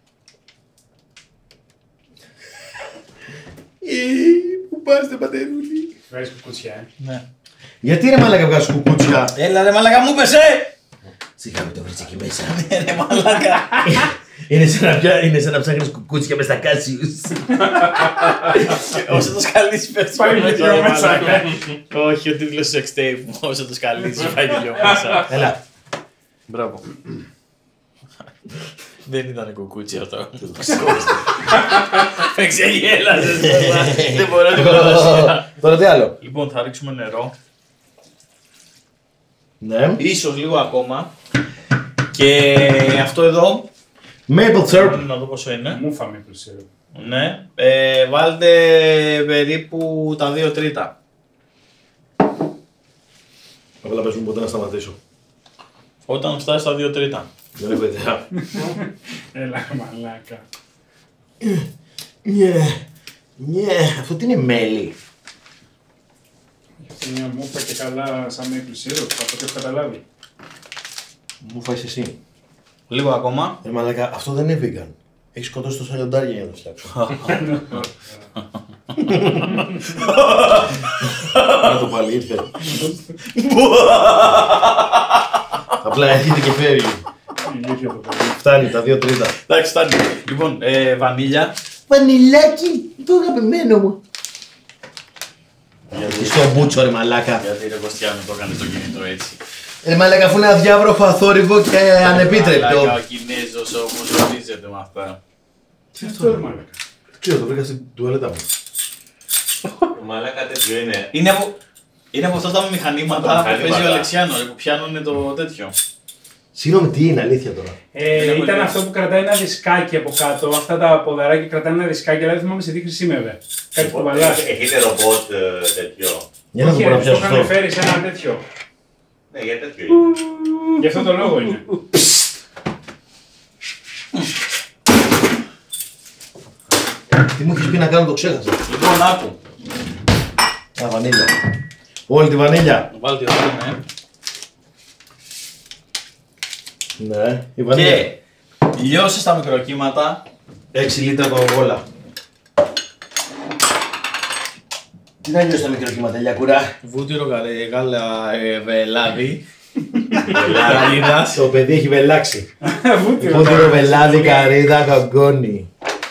Πού πάστε πατερούλη. Βγάζεις κουκούτσια, ε. Ναι. Γιατί ρε μαλάκα βγάζεις κουκούτσια. Έλα ρε μαλακά μου πέσε! Σιγά με το βρεις εκεί μέσα. Ρε μαλακά. Είναι σαν να, πια, είναι σαν να ψάχνεις κουκούτσια μες στα κάσιους. Όσο το σκαλίσει πέφτει Πάει και λίγο μέσα, ε. Όχι, ο τίτλος του sex tape μου. Όσο το σκαλίσει πάει και λίγο μέσα. Έλα. Μπράβο. Δεν ήταν κουκούτσι αυτό. Με ξεγέλασες τώρα. Δεν μπορώ να την φαντασία. Τώρα τι άλλο. Λοιπόν, θα ρίξουμε νερό. Ναι. Ίσως λίγο ακόμα. Και αυτό εδώ. Maple syrup. Να δω πόσο είναι. Μου φάμε πλουσίρο. Ναι. Ε, βάλτε περίπου τα δύο τρίτα. Απλά πες μου πότε να σταματήσω. Όταν φτάσει στα δύο τρίτα. Δεν έχω ιδέα. Έλα μαλάκα. Ναι. Ναι. Αυτό τι είναι μέλι. Αυτή μια μούφα και καλά σαν με πλουσίρο, από ό,τι έχω καταλάβει. Μου φάεις εσύ. Λίγο ακόμα. Ε, μαλάκα, αυτό δεν είναι vegan. Έχεις σκοτώσει τόσα λιοντάρια για να το φτιάξω. Να το πάλι ήρθε. Απλά έρχεται και φεύγει. Ηλίθιο το παιδί. Φτάνει τα δύο τρίτα. Εντάξει, φτάνει. Λοιπόν, ε, βανίλια. Βανιλάκι, το αγαπημένο μου. Γιατί στο μπούτσο ρε μαλάκα. Γιατί ρε Κωστιάνο το έκανε στο κινητό έτσι. Ρε μαλάκα, αφού είναι αδιάβροχο, αθόρυβο και ανεπίτρεπτο. Μαλάκα, ο Κινέζος όπως ορίζεται με αυτά. Τι αυτό ρε μαλάκα. Ξέρω, το βρήκα στην τουαλέτα μου. Μαλάκα τέτοιο είναι. Είναι από, είναι από αυτά τα μηχανήματα Τα που παίζει ο μηχανήματα. Αλεξιάνο που πιάνουν το τέτοιο. Συγγνώμη, τι είναι αλήθεια τώρα. Ε, Δεν ήταν έχω αυτό που κρατάει ένα δισκάκι από κάτω. Αυτά τα ποδαράκια κρατάνε ένα δισκάκι, αλλά δεν θυμάμαι σε τι χρησιμεύε. Κάτι που βαλάς. Έχετε ρομπότ ε, τέτοιο. Για να το Όχι, πω να ρε, το πιάσω είχαν αυτό. φέρει σε ένα τέτοιο. Ναι, για τέτοιο είναι. Γι' αυτό το λόγο είναι. Τι μου έχεις πει να κάνω, το ξέχασα. Λοιπόν, άκου. Α, βανίλια. Όλη τη βανίλια. Βάλτε εδώ, ναι. Ναι, η βανίλια. Και λιώσεις τα μικροκύματα. έξι λίτρα κοκακόλα. Τι να νιώσει τα μικροκύματα, λιακουρά. Βούτυρο γαλε- γάλα ε, βελάδι. Καρύδας. Το παιδί έχει βελάξει. Βούτυρο. Πούτυρο, βελάδι, καρύδα, καγκόνι.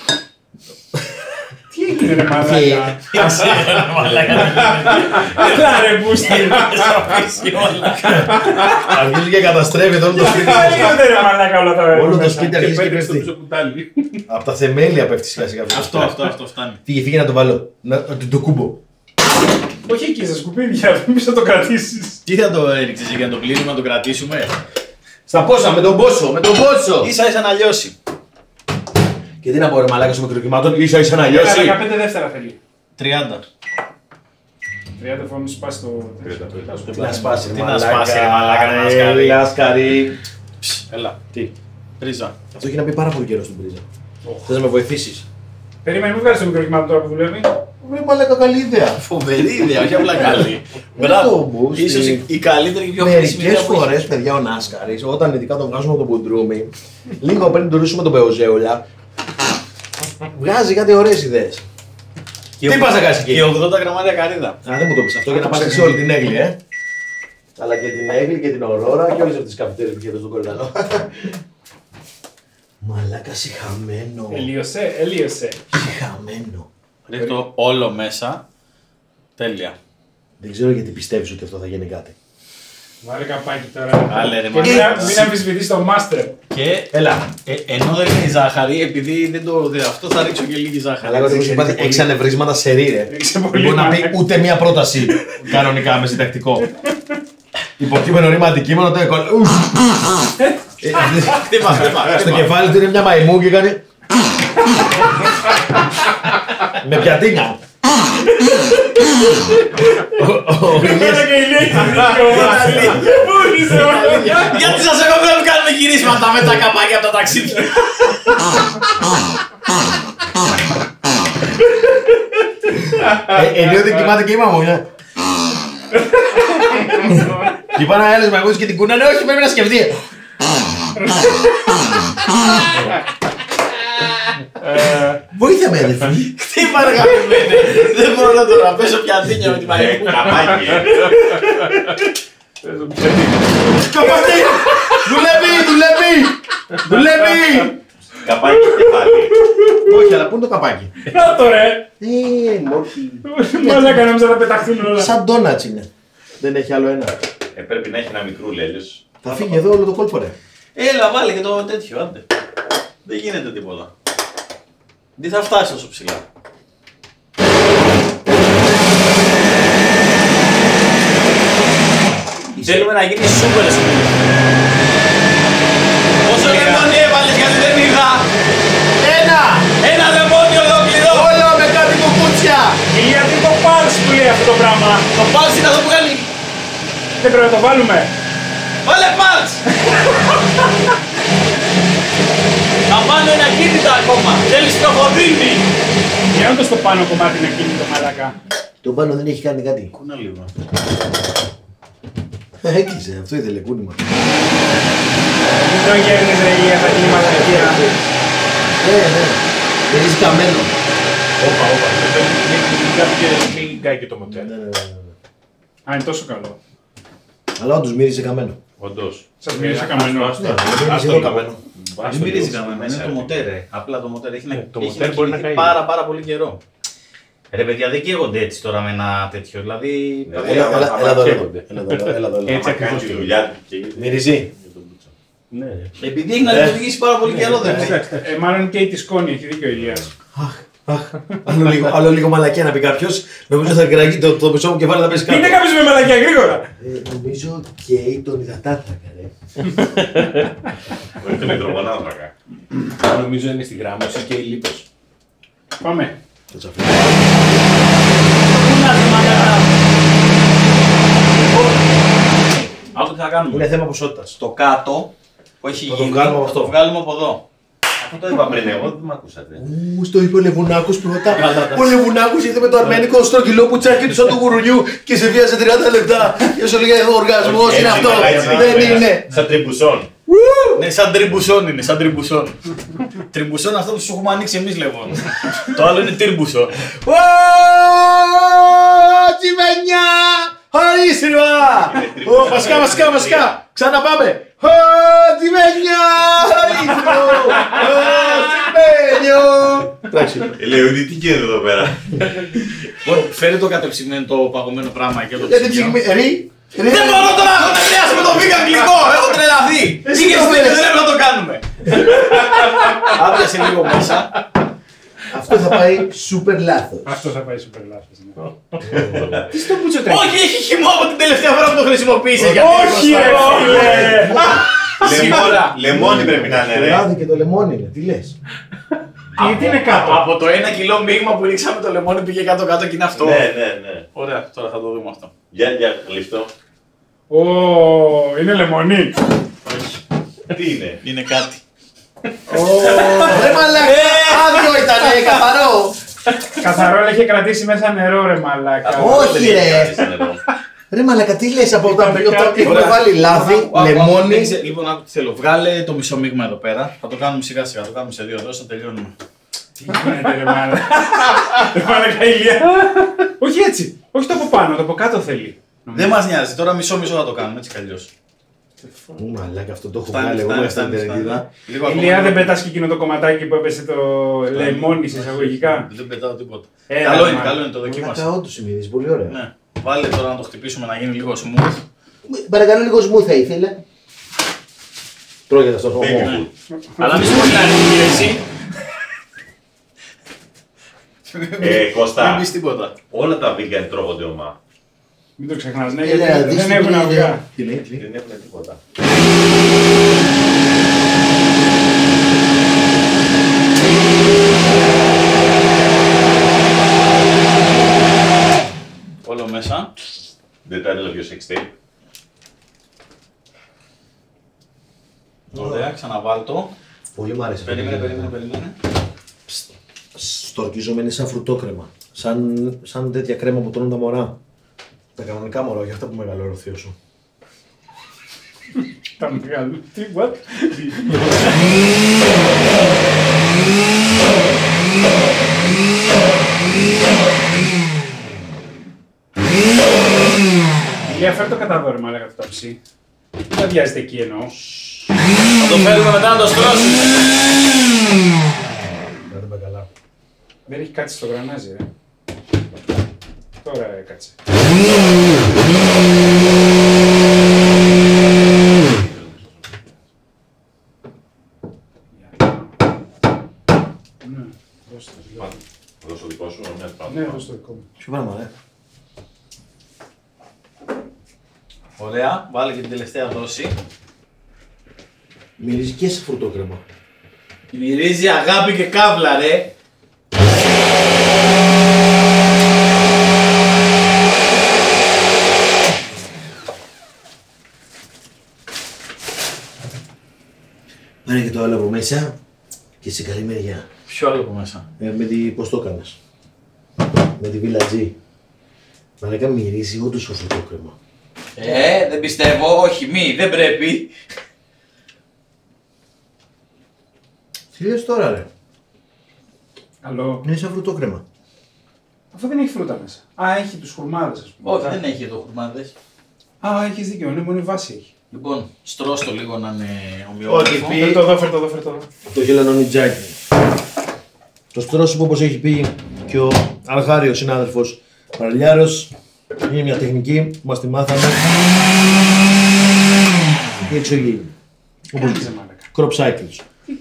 Τι έγινε ρε μαλάκα. Δεν ξέρω, μαλάκα. Έλα ρε μπούστη. Αρχίζει και καταστρέφει όλο το σπίτι. Παλιόνται ρε μαλάκα όλα τα Όλο το μέσα. σπίτι Και αρχίζει και πέτρες στο πέφτει. πίσω κουτάλι. Από τα θεμέλια πέφτει σιγά σιγά. Αυτό, αυτό, αυτό φτάνει. Φύγε, φύγε να το βάλω. Να, το, το κούμπο. Όχι εκεί στα σκουπίδια, μην θα το κρατήσεις. Τι θα το έριξες για να το πλύνουμε, να το κρατήσουμε. Στα πόσα, με τον πόσο, με τον πόσο. Ίσα ίσα να λιώσει. Και τι να πω ρε μαλάκα στο μικροκυμάτων, ίσα ίσα να Έλα, λιώσει. δεκαπέντε δεύτερα θέλει. τριάντα. τριάντα φορές σπάσει το... Τι να σπάσει, Τι να σπάσει, ρε μαλάκα, να σκαρεί. Έλα, σκαρί. Έλα. Τι. Πρίζα. Αυτό έχει να πει πάρα πολύ καιρό στην πρίζα. Θες να με βοηθήσεις. Περίμενε, μην βγάλεις το μικρό κύμα τώρα που δουλεύει. Βρε μαλάκα, καλή ιδέα. Φοβερή ιδέα, όχι απλά καλή. Μπράβο, boost. Ίσως η- η καλύτερη και πιο χρήσιμη ιδέα Μερικές που έχει. φορές, παιδιά, ο Νάσκαρης, όταν ειδικά τον βγάζουμε από το μπουντρούμι, λίγο πριν του ρίξουμε τον Πεοζέουλα, βγάζει κάτι ωραίες ιδέες. Και Τι ο- πας να κάνεις εκεί? Και ογδόντα γραμμάρια καρύδα. Α, δεν μου το πεις αυτό για να πάρεις σε όλη την έγκλη, ε. Αλλά και την έγκλη και την Ορόρα και όλες αυτές τις καφετέρειες που γίνεται στον Κορυδαλό. Μαλάκα, συχαμένο. Ελίωσε, ελίωσε. Συχαμένο. Ρίχνω το όλο μέσα. Τέλεια. Δεν ξέρω γιατί πιστεύεις ότι αυτό θα γίνει κάτι. Βάλε καπάκι τώρα. Άλλε ρε Και μάνα. μην- μην αμφισβητείς το master. Και Έλα. ε, ενώ δεν είναι η ζάχαρη, επειδή δεν το δει αυτό, θα ρίξω και λίγη ζάχαρη. Αλλά εγώ δεν μου είπατε έξι ανεβρίσματα σε ρί, Ρίξε Δεν πολύ μπορεί να πει μαλάκα. ούτε μία πρόταση κανονικά με συντακτικό. Υποκείμενο ρήμα αντικείμενο το έκολα. Χτύπα, χτύπα. Στο κεφάλι του είναι μια μαϊμού και κάνει. Με πιατίνα. Ο- ο Ηλίας- Εμένα και η Ηλία έχει δίκιο. Πούλησε, μαλάκα. Γιατί σας έχω πει να μην κάνουμε γυρίσματα με τα καπάκια από τα ταξίδια. Ε, Ενίοτε κοιμάται και η μαμούλια. Και πάνε άλλες μαγούς και την κουνάνε, όχι πρέπει να σκεφτεί. Βοήθεια με αδερφή. Χτύπα ρε αγαπημένε. Δεν μπορώ να το να πέσω πιατίνια με τη μαγική. Καπάκι. Καπάκι! Δουλεύει, δουλεύει! Δουλεύει! Καπάκι και κεφάλι. Όχι, αλλά πού είναι το καπάκι. Να το ρε. Ε, μόρφη. Μαλάκα νόμιζα να πεταχθούν όλα. Σαν ντόνατς είναι. Δεν έχει άλλο ένα. Ε, πρέπει να έχει ένα μικρούλι, αλλιώς. Θα φύγει εδώ όλο το κόλπο ρε. Έλα βάλε και το τέτοιο, άντε. Δεν γίνεται τίποτα. Δεν θα φτάσει τόσο ψηλά. Θέλουμε να γίνει σούπερ σπίτι. Πόσο λεμόνι έβαλες γιατί δεν είδα. Ένα! Ένα λεμόνι ολόκληρο. Όλο με κάτι κουκούτσια! Ηλία, τι το πάλς που λέει αυτό το πράγμα. Το πάλς είναι αυτό που κάνει. Δεν πρέπει να το βάλουμε. Βάλε πάλς. Τα πάνω είναι ακίνητα ακόμα. Θέλεις το χοδίνι. Για όντως το πάνω κομμάτι είναι κίνητο, μαλάκα. Το πάνω δεν έχει κάνει κάτι. Κούνα λίγο. Έκλεισε, αυτό ήθελε κούνημα. Μην τον γέρνεις ρε Ηλία, θα γίνει μαλακία. Ναι, ναι. Μυρίζει καμένο. Όπα, όπα. Μην κάνει και το μοτέρ. Ναι, ναι, ναι, ναι. Α, είναι τόσο καλό. Αλλά όντως μύριζε καμένο. Όντως. Σας μίλησα καμένο. Ναι, μύριζε εδώ καμένο. Δεν μυρίζει κανένα, είναι το μοτέρ. ρε. Απλά το μοτέρ έχει να, το έχει μοτέρ να μπορεί να κυληθεί καεί. πάρα πάρα πολύ καιρό. Ρε παιδιά δεν καίγονται έτσι τώρα με ένα τέτοιο. Δηλαδή. Ναι, τα- Έλα, Έλα, έλα, άμα έλα εδώ, έλα εδώ. καίγονται. Έλα εδώ, έλα εδώ, έλα Έτσι εδώ. Κάνει ακριβώς τη το δουλειά του και Μυρίζει. Ναι. Επειδή έχει να λειτουργήσει πάρα πολύ καιρό δεν είναι. Ε, μάλλον και η τη σκόνη, έχει δίκιο ο Ηλίας. Άλλο λίγο, άλλο λίγο μαλακία να πει κάποιος. Νομίζω θα κραγεί το, το μισό μου κεφάλι θα πέσει κάτω. Είναι κάποιος με μαλακία, γρήγορα. Ε, νομίζω καίει τον υδατάνθρακα, ρε. όχι τον υδρογονάνθρακα. Νομίζω είναι στη γράμμωση και η λίπος. Πάμε. Το τσαφλί. Άκου τι θα κάνουμε. Είναι θέμα ποσότητας. Το κάτω που έχει Θα το γίνει βγάλουμε από θα αυτό. το βγάλουμε από εδώ. Αυτό το είπα πριν, εγώ δεν με ακούσατε. Ου, στο είπε ο Λεβουνάκος πρώτα. Ο Λεβουνάκος ήρθε με το αρμένικο στρογγυλό πουτσάκι του σαν του γουρουνιού και σε βίαζε τριάντα λεπτά. Και σου λέγε ο οργασμός είναι αυτό. Δεν είναι. Σαν τριμπουσόν. Ναι, σαν τριμπουσόν είναι, σαν τριμπουσόν. Τριμπουσόν αυτό που σου έχουμε ανοίξει εμείς λέγον. Το άλλο είναι τυρμπουσόν. Ω, τσιβενιά! Χαρίσιμα! Ω, μασκά, μασκά, μασκά! Ξαναπάμε! Ω, τσιβενιά! Χαρίσιμο! Ω, τσιβένιο! Εντάξει. Ελεονί, τι γίνεται εδώ πέρα. Λοιπόν, φέρε το κατεψυγμένο το παγωμένο πράγμα και το Γιατί ψυγείο. ψυχμή, ρί, ρί. Δεν μπορώ τώρα να έχω νευριάσει με το vegan γλυκό! Έχω τρελαθεί! Εσύ Πήγες το στο φέρες. δεν πρέπει να το κάνουμε! Άπιασε λίγο μέσα. Αυτό θα πάει σούπερ λάθος. Αυτό θα πάει σούπερ λάθος. ναι. Τι στο πούτσο τρέχει. Όχι, έχει χυμό από την τελευταία φορά που το χρησιμοποίησε. Όχι ρε φίλε. Σίγουρα. Λεμόνι πρέπει να είναι, Το ρε. λάδι και το λεμόνι είναι, τι λες. Τι τι είναι κάτω. Από το ένα κιλό μείγμα που ρίξαμε το λεμόνι πήγε κάτω-κάτω και είναι αυτό. Ναι, ναι, ναι. Ωραία, τώρα θα το δούμε αυτό. Για, για, ληφτό. Ω, είναι λεμονί. Τι είναι. Είναι κάτι. Ρε μαλάκα, άδειο ήτανε, καθαρό. Καθαρό, αλλά είχε κρατήσει μέσα νερό, ρε μαλάκα. Όχι ρε. Ρε μαλάκα, τι λες από τα πιο top, έχουμε βάλει λάδι, λεμόνι. Λοιπόν, άκου τι θέλω. Βγάλε το μισό μείγμα εδώ πέρα. Θα το κάνουμε σιγά σιγά. Θα το κάνουμε σε δύο δόσεις, θα τελειώνουμε. Τι γίνεται, ρε μαλάκα. Ρε μαλάκα, ηλία. Όχι έτσι. Όχι το από πάνω, το από κάτω θέλει. Δεν μας νοιάζει. Τώρα μισό μισό θα το κάνουμε έτσι κι αλλιώς. Ου μαλάκα, αυτό το έχω Φτάνει, βγάλει εγώ φτάνει, μέσα στην φτάνει, τερκίδα. φτάνει. Λίγο ακόμα, Ηλία, δεν λίγο. πετάς και εκείνο το κομματάκι που έπεσε το λεμόνι σε εισαγωγικά. Δεν πετάω τίποτα. Έλα, Καλό είναι, μάλλον. καλό είναι, το δοκίμασα. Μαλάκα, όντως μυρίζει, πολύ ωραία. Ναι. Βάλε τώρα να το χτυπήσουμε να γίνει λίγο smooth. Παρακαλώ λίγο σμούθ θα ήθελε. Τρώγεται αυτό το Baby χώμα. food. Αλλά μη σου κάνει εσύ. Ε, Μην Κώστα, πεις τίποτα. όλα τα vegan τρώγονται ομά. Μην το ξεχνάς, ναι, Έλα, γιατί δεις δεν τι έχουν γίνεται. αυγά. Τι λέει, τι λέει. Δεν έχουν τίποτα. Όλο μέσα. Δεν τα έλεγα πιο sextape. Ωραία, ξαναβάλ' το. Πολύ μου άρεσε. Περίμενε, περίμενε, περίμενε. Στορκίζομαι είναι σαν φρουτόκρεμα. Σαν, σαν τέτοια κρέμα που τρώνε τα μωρά. Τα κανονικά μωρά, όχι αυτά που μεγαλώνει ο θείος σου. Τα μεγάλα. Τι, what? Ηλία, φέρ' το κατά δώρο, μαλάκα, το ταψί. Δεν τα βιάζετε εκεί εννοώ. Θα το φέρουμε μετά να το στρώσουμε. Να δεν πάει καλά. Δεν έχει κάτσει στο γρανάζι, ρε. Τώρα έκατσε. Ναι, δώστε το λίγο. Θα δώσω δικό σου, ναι, πάμε. Ναι, δώστε το δικό μου. Ποιο πράγμα, ρε. Ωραία, βάλε και την τελευταία δόση. Μυρίζει και σε φρουτόκρεμα. Μυρίζει αγάπη και καύλα, ρε. Πάρε και το άλλο από μέσα και σε καλή μεριά. Ποιο άλλο από μέσα. Ε, με τη, πώς το έκανες. Με τη Villa G. Μαλάκα μυρίζει όντως ο φρουτόκρεμα. Ε, δεν πιστεύω, όχι, μη, δεν πρέπει. Τι λες τώρα, ρε. Άλλο. Είναι σαν φρουτόκρεμα. Αυτό δεν έχει φρούτα μέσα. Α, έχει τους χουρμάδες, ας πούμε. Όχι, δεν έχει εδώ χουρμάδες. Α, έχεις δίκιο, είναι μόνη βάση έχει. Λοιπόν, στρώσ' το λίγο να είναι ομοιόμορφο. Όχι, Φέρ' το εδώ, φέρ' το εδώ, φέρ' το εδώ. Το γελανονιτζάκι. Το στρώσιμο, όπως έχει πει και ο αρχάριος συνάδελφος Παραλιάρος, είναι μια τεχνική που μας τη μάθαμε η εξωγήινη. Όπως Κάτσε, μαλάκα. crop cycles.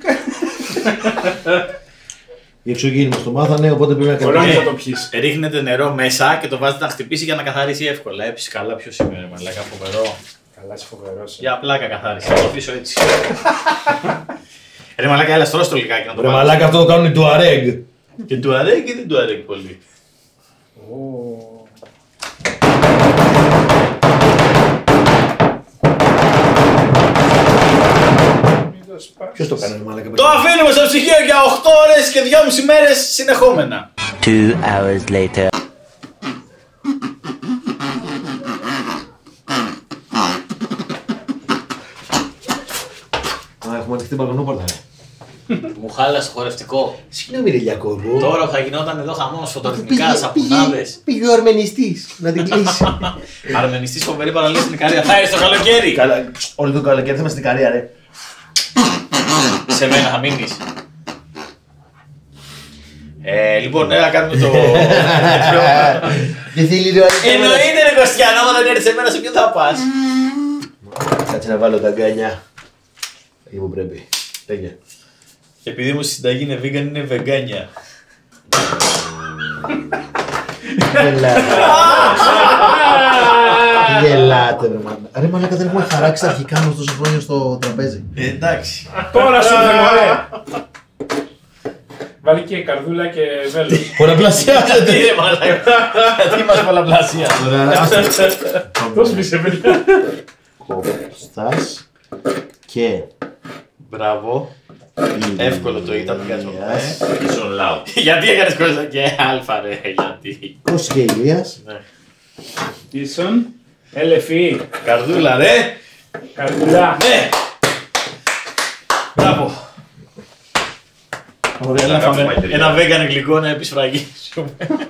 Οι εξωγήινοι μας το μάθανε, οπότε πρέπει να Ολόνι κάνουμε. θα το πιείς. Ρίχνετε νερό μέσα και το βάζετε να χτυπήσει για να καθαρίσει εύκολα. Έψει καλά, ποιο σήμερα, μαλάκα, φοβερό. Καλά, είσαι φοβερός. Για πλάκα καθάρισε, θα το αφήσω έτσι. Ρε μαλάκα, έλα στρώσ' το λιγάκι να το Ρε βάλεις. μαλάκα, αυτό το κάνουν οι Tuareg. Και του αρέσει και δεν του αρέσει πολύ. Ω. Μην το σπάσεις. Ποιος το κάνει, ρε μαλάκα. Το αφήνουμε στο ψυγείο για οκτώ ώρες και δυόμιση μέρες συνεχόμενα. Two hours later. Α, έχουμε ανοιχτή μπαλκονόπορτα, ρε. Μου χάλασε το χορευτικό. Συγγνώμη, ρε Γιακώβο. Τώρα που θα γινόταν εδώ χαμός φωτορυθμικά, σαπουνάδες. Πήγε ο αρμενιστής να την κλείσει. Αρμενιστής φοβερή παραλία στην Ικαρία. Θα έρθει το καλοκαίρι. Καλά, όλο το καλοκαίρι θα είμαστε στην Ικαρία, ρε. Σε μένα θα μείνεις. Ε, λοιπόν, ναι, να κάνουμε το. Δεν θέλει ρε ο Εννοείται ρε Κωστιανό, άμα δεν έρθει σε μένα, σε ποιον θα πας. Κάτσε να βάλω τα γκάνια. Εκεί που πρέπει. Λέγε. Επειδή μου στη συνταγή είναι vegan, είναι βεγγάνια. Γελάτε. Γελάτε, ρε μάνα. Ρε μαλάκα, δεν έχουμε χαράξει τα αρχικά μας τόσο χρόνια στο τραπέζι. Ε, εντάξει. Τώρα σου ήρθε, μωρέ. Βάλει και καρδούλα και βέλος. Πολλαπλασιάζεται. Τι ρε μαλάκα. Γιατί μας πολλαπλασία. Πώς πήσε, παιδιά. Κόστας και Μπράβο. Εύκολο το ήταν, μην κάνεις Ison loud. Γιατί έκανες κόλλησα και αλφα ρε, γιατί. Κώστας και Ηλίας. Ίσον. Ελεφή. Καρδούλα ρε. Καρδουλά. Ναι. Μπράβο. Ωραία, να φάμε ένα vegan γλυκό να επισφραγίσουμε.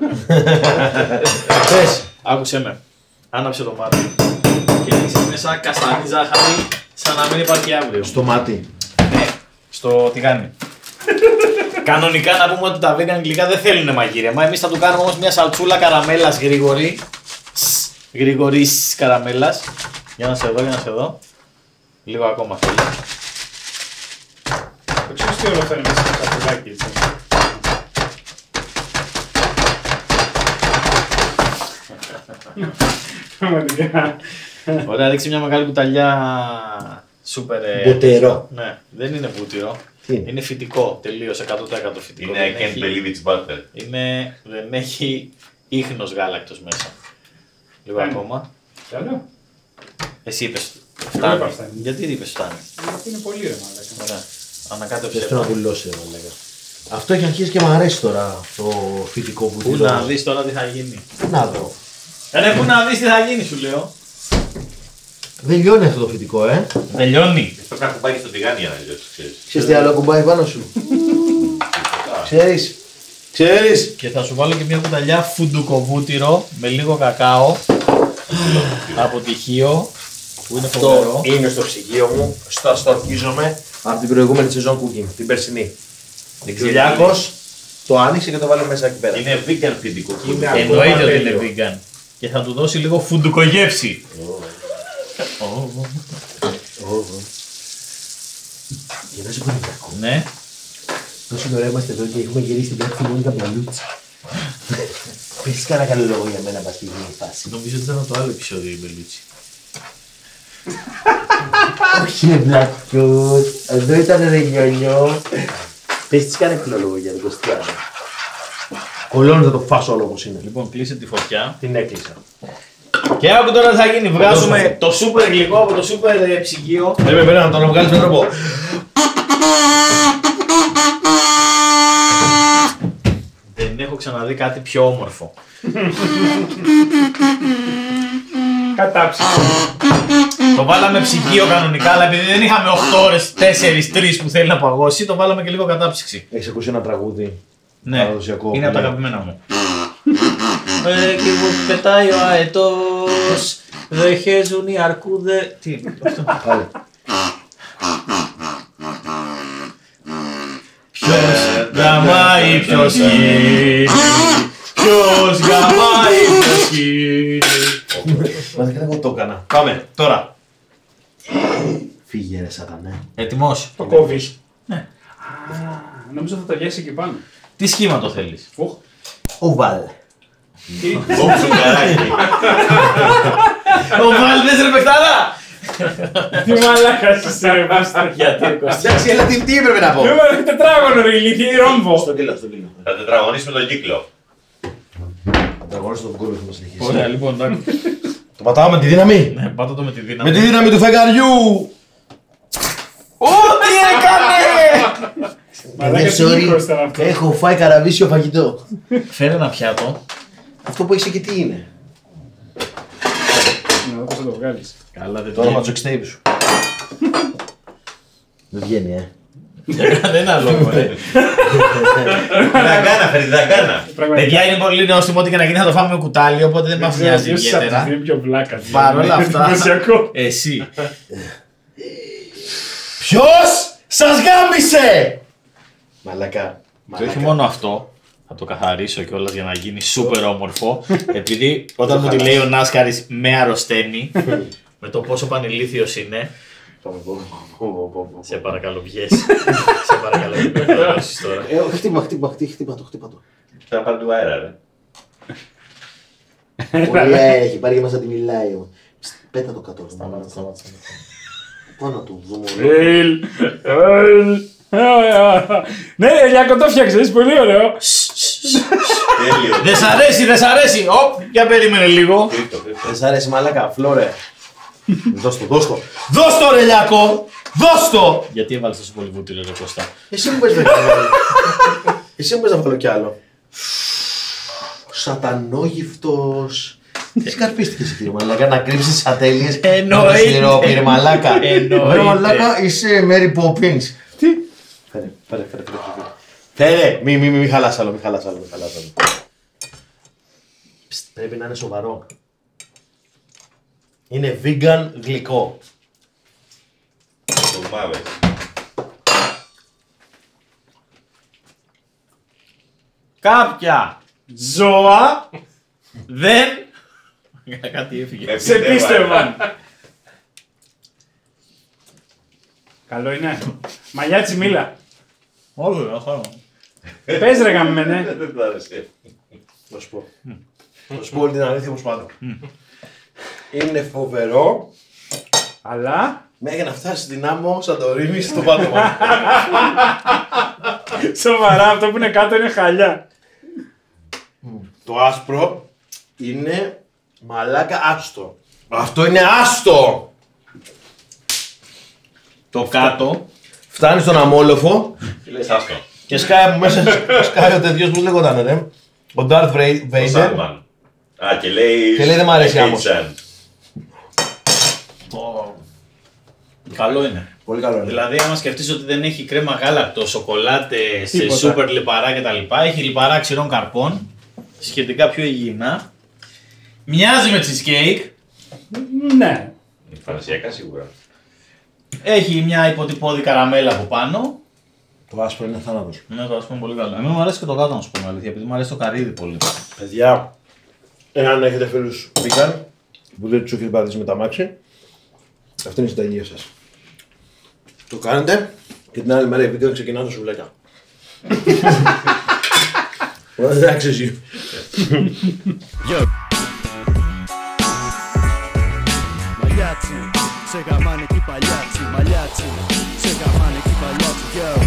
Πες. Άκουσέ με. Άναψε το μάτι. Και ρίξες μέσα καστανή ζάχαρη σαν να μην υπάρχει αύριο. Στο μάτι. Ναι, στο τηγάνι. Κανονικά να πούμε ότι τα vegan γλυκά δεν θέλουν μαγείρεμα. Εμείς θα του κάνουμε όμως μια σαλτσούλα καραμέλας γρήγορη. Γρήγορης καραμέλας. Για να σε δω, για να σε δω. Λίγο ακόμα θέλει. Δεν ξέρεις τι όλο αυτό είναι μέσα στο καπουδάκι, έτσι. Πραγματικά. Ωραία, ρίξει μια μεγάλη κουταλιά σούπερ. Μπουτερό. Ναι, δεν είναι βούτυρο. Τι είναι? Είναι φυτικό, τελείως εκατό τοις εκατό φυτικό. Είναι Δεν I can't έχει- believe it's butter. είναι, δεν έχει ίχνος γάλακτος μέσα. Λίγο Φτάνει. ακόμα. Κι άλλο. Εσύ είπες είπα φτάνει. φτάνει. Γιατί είπες φτάνει. Αυτό είναι πολύ ρε μαλάκα. Ωραία. Ανακάτεψε. Δεν θέλω να πουλώσει, ρε μαλάκα. Αυτό έχει αρχίσει και μου αρέσει τώρα το φυτικό που Πού να δεις τώρα τι θα γίνει. Πού να δω. Ρε, πού να δεις τι θα γίνει σου λέω. Δεν λιώνει αυτό το φυτικό, ε. Τελειώνει. Αυτό κάπου πάει στο τηγάνι για να λιώσει, ξέρεις. Ξέρεις τι άλλο κουμπάει πάνω σου. Ξέρεις. Ξέρεις. Και θα σου βάλω και μια κουταλιά φουντουκοβούτυρο με λίγο κακάο από τυχείο που είναι Αυτό φοβερό. είναι στο ψυγείο μου. Στο στορκίζομαι από την προηγούμενη σεζόν cooking, την περσινή. Ο Λιάκος το άνοιξε και το βάλε μέσα εκεί πέρα. Είναι vegan φυτικό. Είναι Εννοείται ακόμα ότι είναι τέλειο. vegan. Και θα του δώσει λίγο φουντουκογεύση. Για να σου πω Λιάκο. Ναι. Τόσο ωραία είμαστε εδώ και έχουμε γυρίσει την πρώτη Μόνικα Μπλαλούτσα. Πες κανένα καλό λόγο για μένα πας στη φάση. Νομίζω ότι ήταν το άλλο επεισόδιο η Μπελούτσι. Όχι ρε βλάκος, εδώ ήταν ρε νιονιό. Πες της κανένα καλό λόγο για τον Κωστιάνο. Κολώνω θα το φάσω όλο όπως είναι. Λοιπόν, κλείσε τη φωτιά. Την έκλεισα. Και άκου τώρα τι θα γίνει. Βγάζουμε το σούπερ γλυκό από το σούπερ ε, ψυγείο. Δεν πρέπει να τον βγάλεις με τρόπο. Δεν έχω ξαναδεί κάτι πιο όμορφο. Κατάψυξη. Το βάλαμε ψυγείο κανονικά, αλλά επειδή δεν είχαμε οκτώ ώρες, τέσσερα τρεις που θέλει να παγώσει, το βάλαμε και λίγο κατάψυξη. Έχεις ακούσει ένα τραγούδι. Ναι, Παραδοσιακό, είναι από τα ναι. αγαπημένα μου. Ε, και μου πετάει ο αετός, δεν χέζουν οι αρκούδες. Τι είναι αυτό. Πάλι. Ποιος γαμάει, ποιος χύνει. Ποιος γαμάει, ποιος χύνει. Μα δεν εγώ το έκανα. Πάμε, τώρα. Φύγε ρε σατανέ. Έτοιμος. Το κόβεις. Ναι. Α, νομίζω θα το γιάσει εκεί πάνω. Τι σχήμα το θέλεις. Οχ. Οβάλ. Τι. Όψου καράκι. Ο Βάλτες ρε παιχτάρα. Τι μαλάκας είσαι ρε μπάστα. Γιατί ο Κωστής. Εντάξει, έλα τι, τι έπρεπε να πω. Είμαι τετράγωνο ρε ηλικία ρόμβο. Στο κιλό, στο κιλό. Θα τετραγωνίσουμε τον κύκλο. Ανταγωνίσω τον κόλλο που μας συνεχίσει. Ωραία, λοιπόν, εντάξει. Το πατάω με τη δύναμη. Ναι, πάτα το με τη δύναμη. Με τη δύναμη του φεγγαριού. Ω, τι έκανε! Μαλάκα Ε, τι sorry. μικρός ήταν αυτό. Έχω φάει καραβίσιο φαγητό. Φέρε ένα πιάτο. Αυτό που έχεις εκεί τι είναι. Να δω πώς θα το βγάλεις. Καλά, δεν Το όνομα του sextape σου. Δεν βγαίνει, ε. Δεν είναι λόγο, ρε. Δαγκάνα, φέρει δαγκάνα. Παιδιά είναι πολύ νόστιμο, ό,τι και να γίνει θα το φάμε με κουτάλι, οπότε δεν μας νοιάζει ιδιαίτερα. Είναι πιο βλάκα. Παρ' όλα αυτά, Εντυπωσιακό. εσύ. Ποιος σας γάμισε! Μαλακά. Και όχι μόνο αυτό, θα το καθαρίσω κιόλας για να γίνει σούπερ όμορφο, επειδή όταν μου τη λέει ο Νάσκαρης με αρρωσταίνει, με το πόσο πανηλήθιος είναι, σε παρακαλώ βγες. Σε παρακαλώ μην με πληρώσεις τώρα. Ε, χτύπα, χτύπα, χτύπα, χτύπα το, χτύπα το. Θα πάρει του αέρα, ρε. Πολύ έχει, πάρει και μας να τη μιλάει. ο. Ψ, Πέτα το κάτω. Σταμάτα, σταμάτα, σταμάτα. Πάνω του, δούμε. Ελ, ελ. Ναι, Λιάκο, το φτιάξες, πολύ ωραίο. Τέλειο. Δεν σ' αρέσει, δεν σ' αρέσει. Οπ, για περίμενε λίγο. Κρύπτο, κρύπτο. Δεν σ' αρέσει μαλακά, φλόρε. Δώσ' το, δώσ' το. Δώσ' το ρε Λιάκο! Δώσ' το! Γιατί έβαλες τόσο πολύ βούτυρο, ρε Κώστα? Εσύ μου πες να βάλω. Εσύ μου πες να βάλω κι άλλο. Σατανόγυφτος. Τι σκαρπίστηκες κύριε μαλάκα, να κρύψεις τις ατέλειες. Εννοείται. Πήρε μαλάκα. Εννοείται. Πήρε μαλάκα, είσαι Mary Poppins. Τι? Φέρε, φέρε, φέρε. Φέρε, μη, μη, μη χαλάς άλλο, μη χαλάς άλλο, μη χαλάς άλλο. Πρέπει να είναι σοβαρό. Είναι vegan γλυκό. Το μάβες. Κάποια ζώα δεν... Κάτι έφυγε. Σε πίστευαν. Καλό είναι. Μαλιάτσι μίλα. Όχι, δεν χώρο. Πες ρε γαμμένε. Δεν του άρεσε. Να σου πω. Να σου πω όλη την αλήθεια όπως πάντα. Είναι φοβερό Αλλά... μέχρι να φτάσει στην άμμο Σαντορίνη στο πάτωμα. Σοβαρά, αυτό που είναι κάτω είναι χαλιά. Το άσπρο είναι μαλάκα άστο. Αυτό είναι άστο! Το κάτω. Φτάνει στον αμόλοφο Τι λες άστο. και σκάει από μέσα, σκάει ο τέτοιος που λέγονταν ρε. Ο Darth Ο Vader. Σάντμαν. Α, και λέει... Και λέει, δεν μ' αρέσει I hate άμμος. sand. Καλό είναι. Πολύ καλό είναι. Δηλαδή, άμα σκεφτείς ότι δεν έχει κρέμα γάλακτο, σοκολάτες, Τίποτα. σούπερ λιπαρά κτλ. Έχει λιπαρά ξηρών καρπών, σχετικά πιο υγιεινά. Μοιάζει με cheesecake. Ναι. Φαντασιακά σίγουρα. Έχει μια υποτυπώδη καραμέλα από πάνω. Το άσπρο είναι θάνατος. Ναι, το ας πούμε πολύ καλό. Εμένα μου αρέσει και το κάτω να σου πω την αλήθεια, επειδή μου αρέσει το καρύδι πολύ. Παιδιά, εάν έχετε φίλους vegan που δεν τους έχετε πατήσει με τα μάξι, αυτή είναι η συνταγή σας. Το κάνετε και την άλλη μέρα η βίντεο ξεκινά το σουβλέκα. Δεν αξίζει. Μαλιάτσι, σε γαμάνε κι οι παλιάτσι. Μαλιάτσι, σε γαμάνε κι οι παλιάτσι. Yo.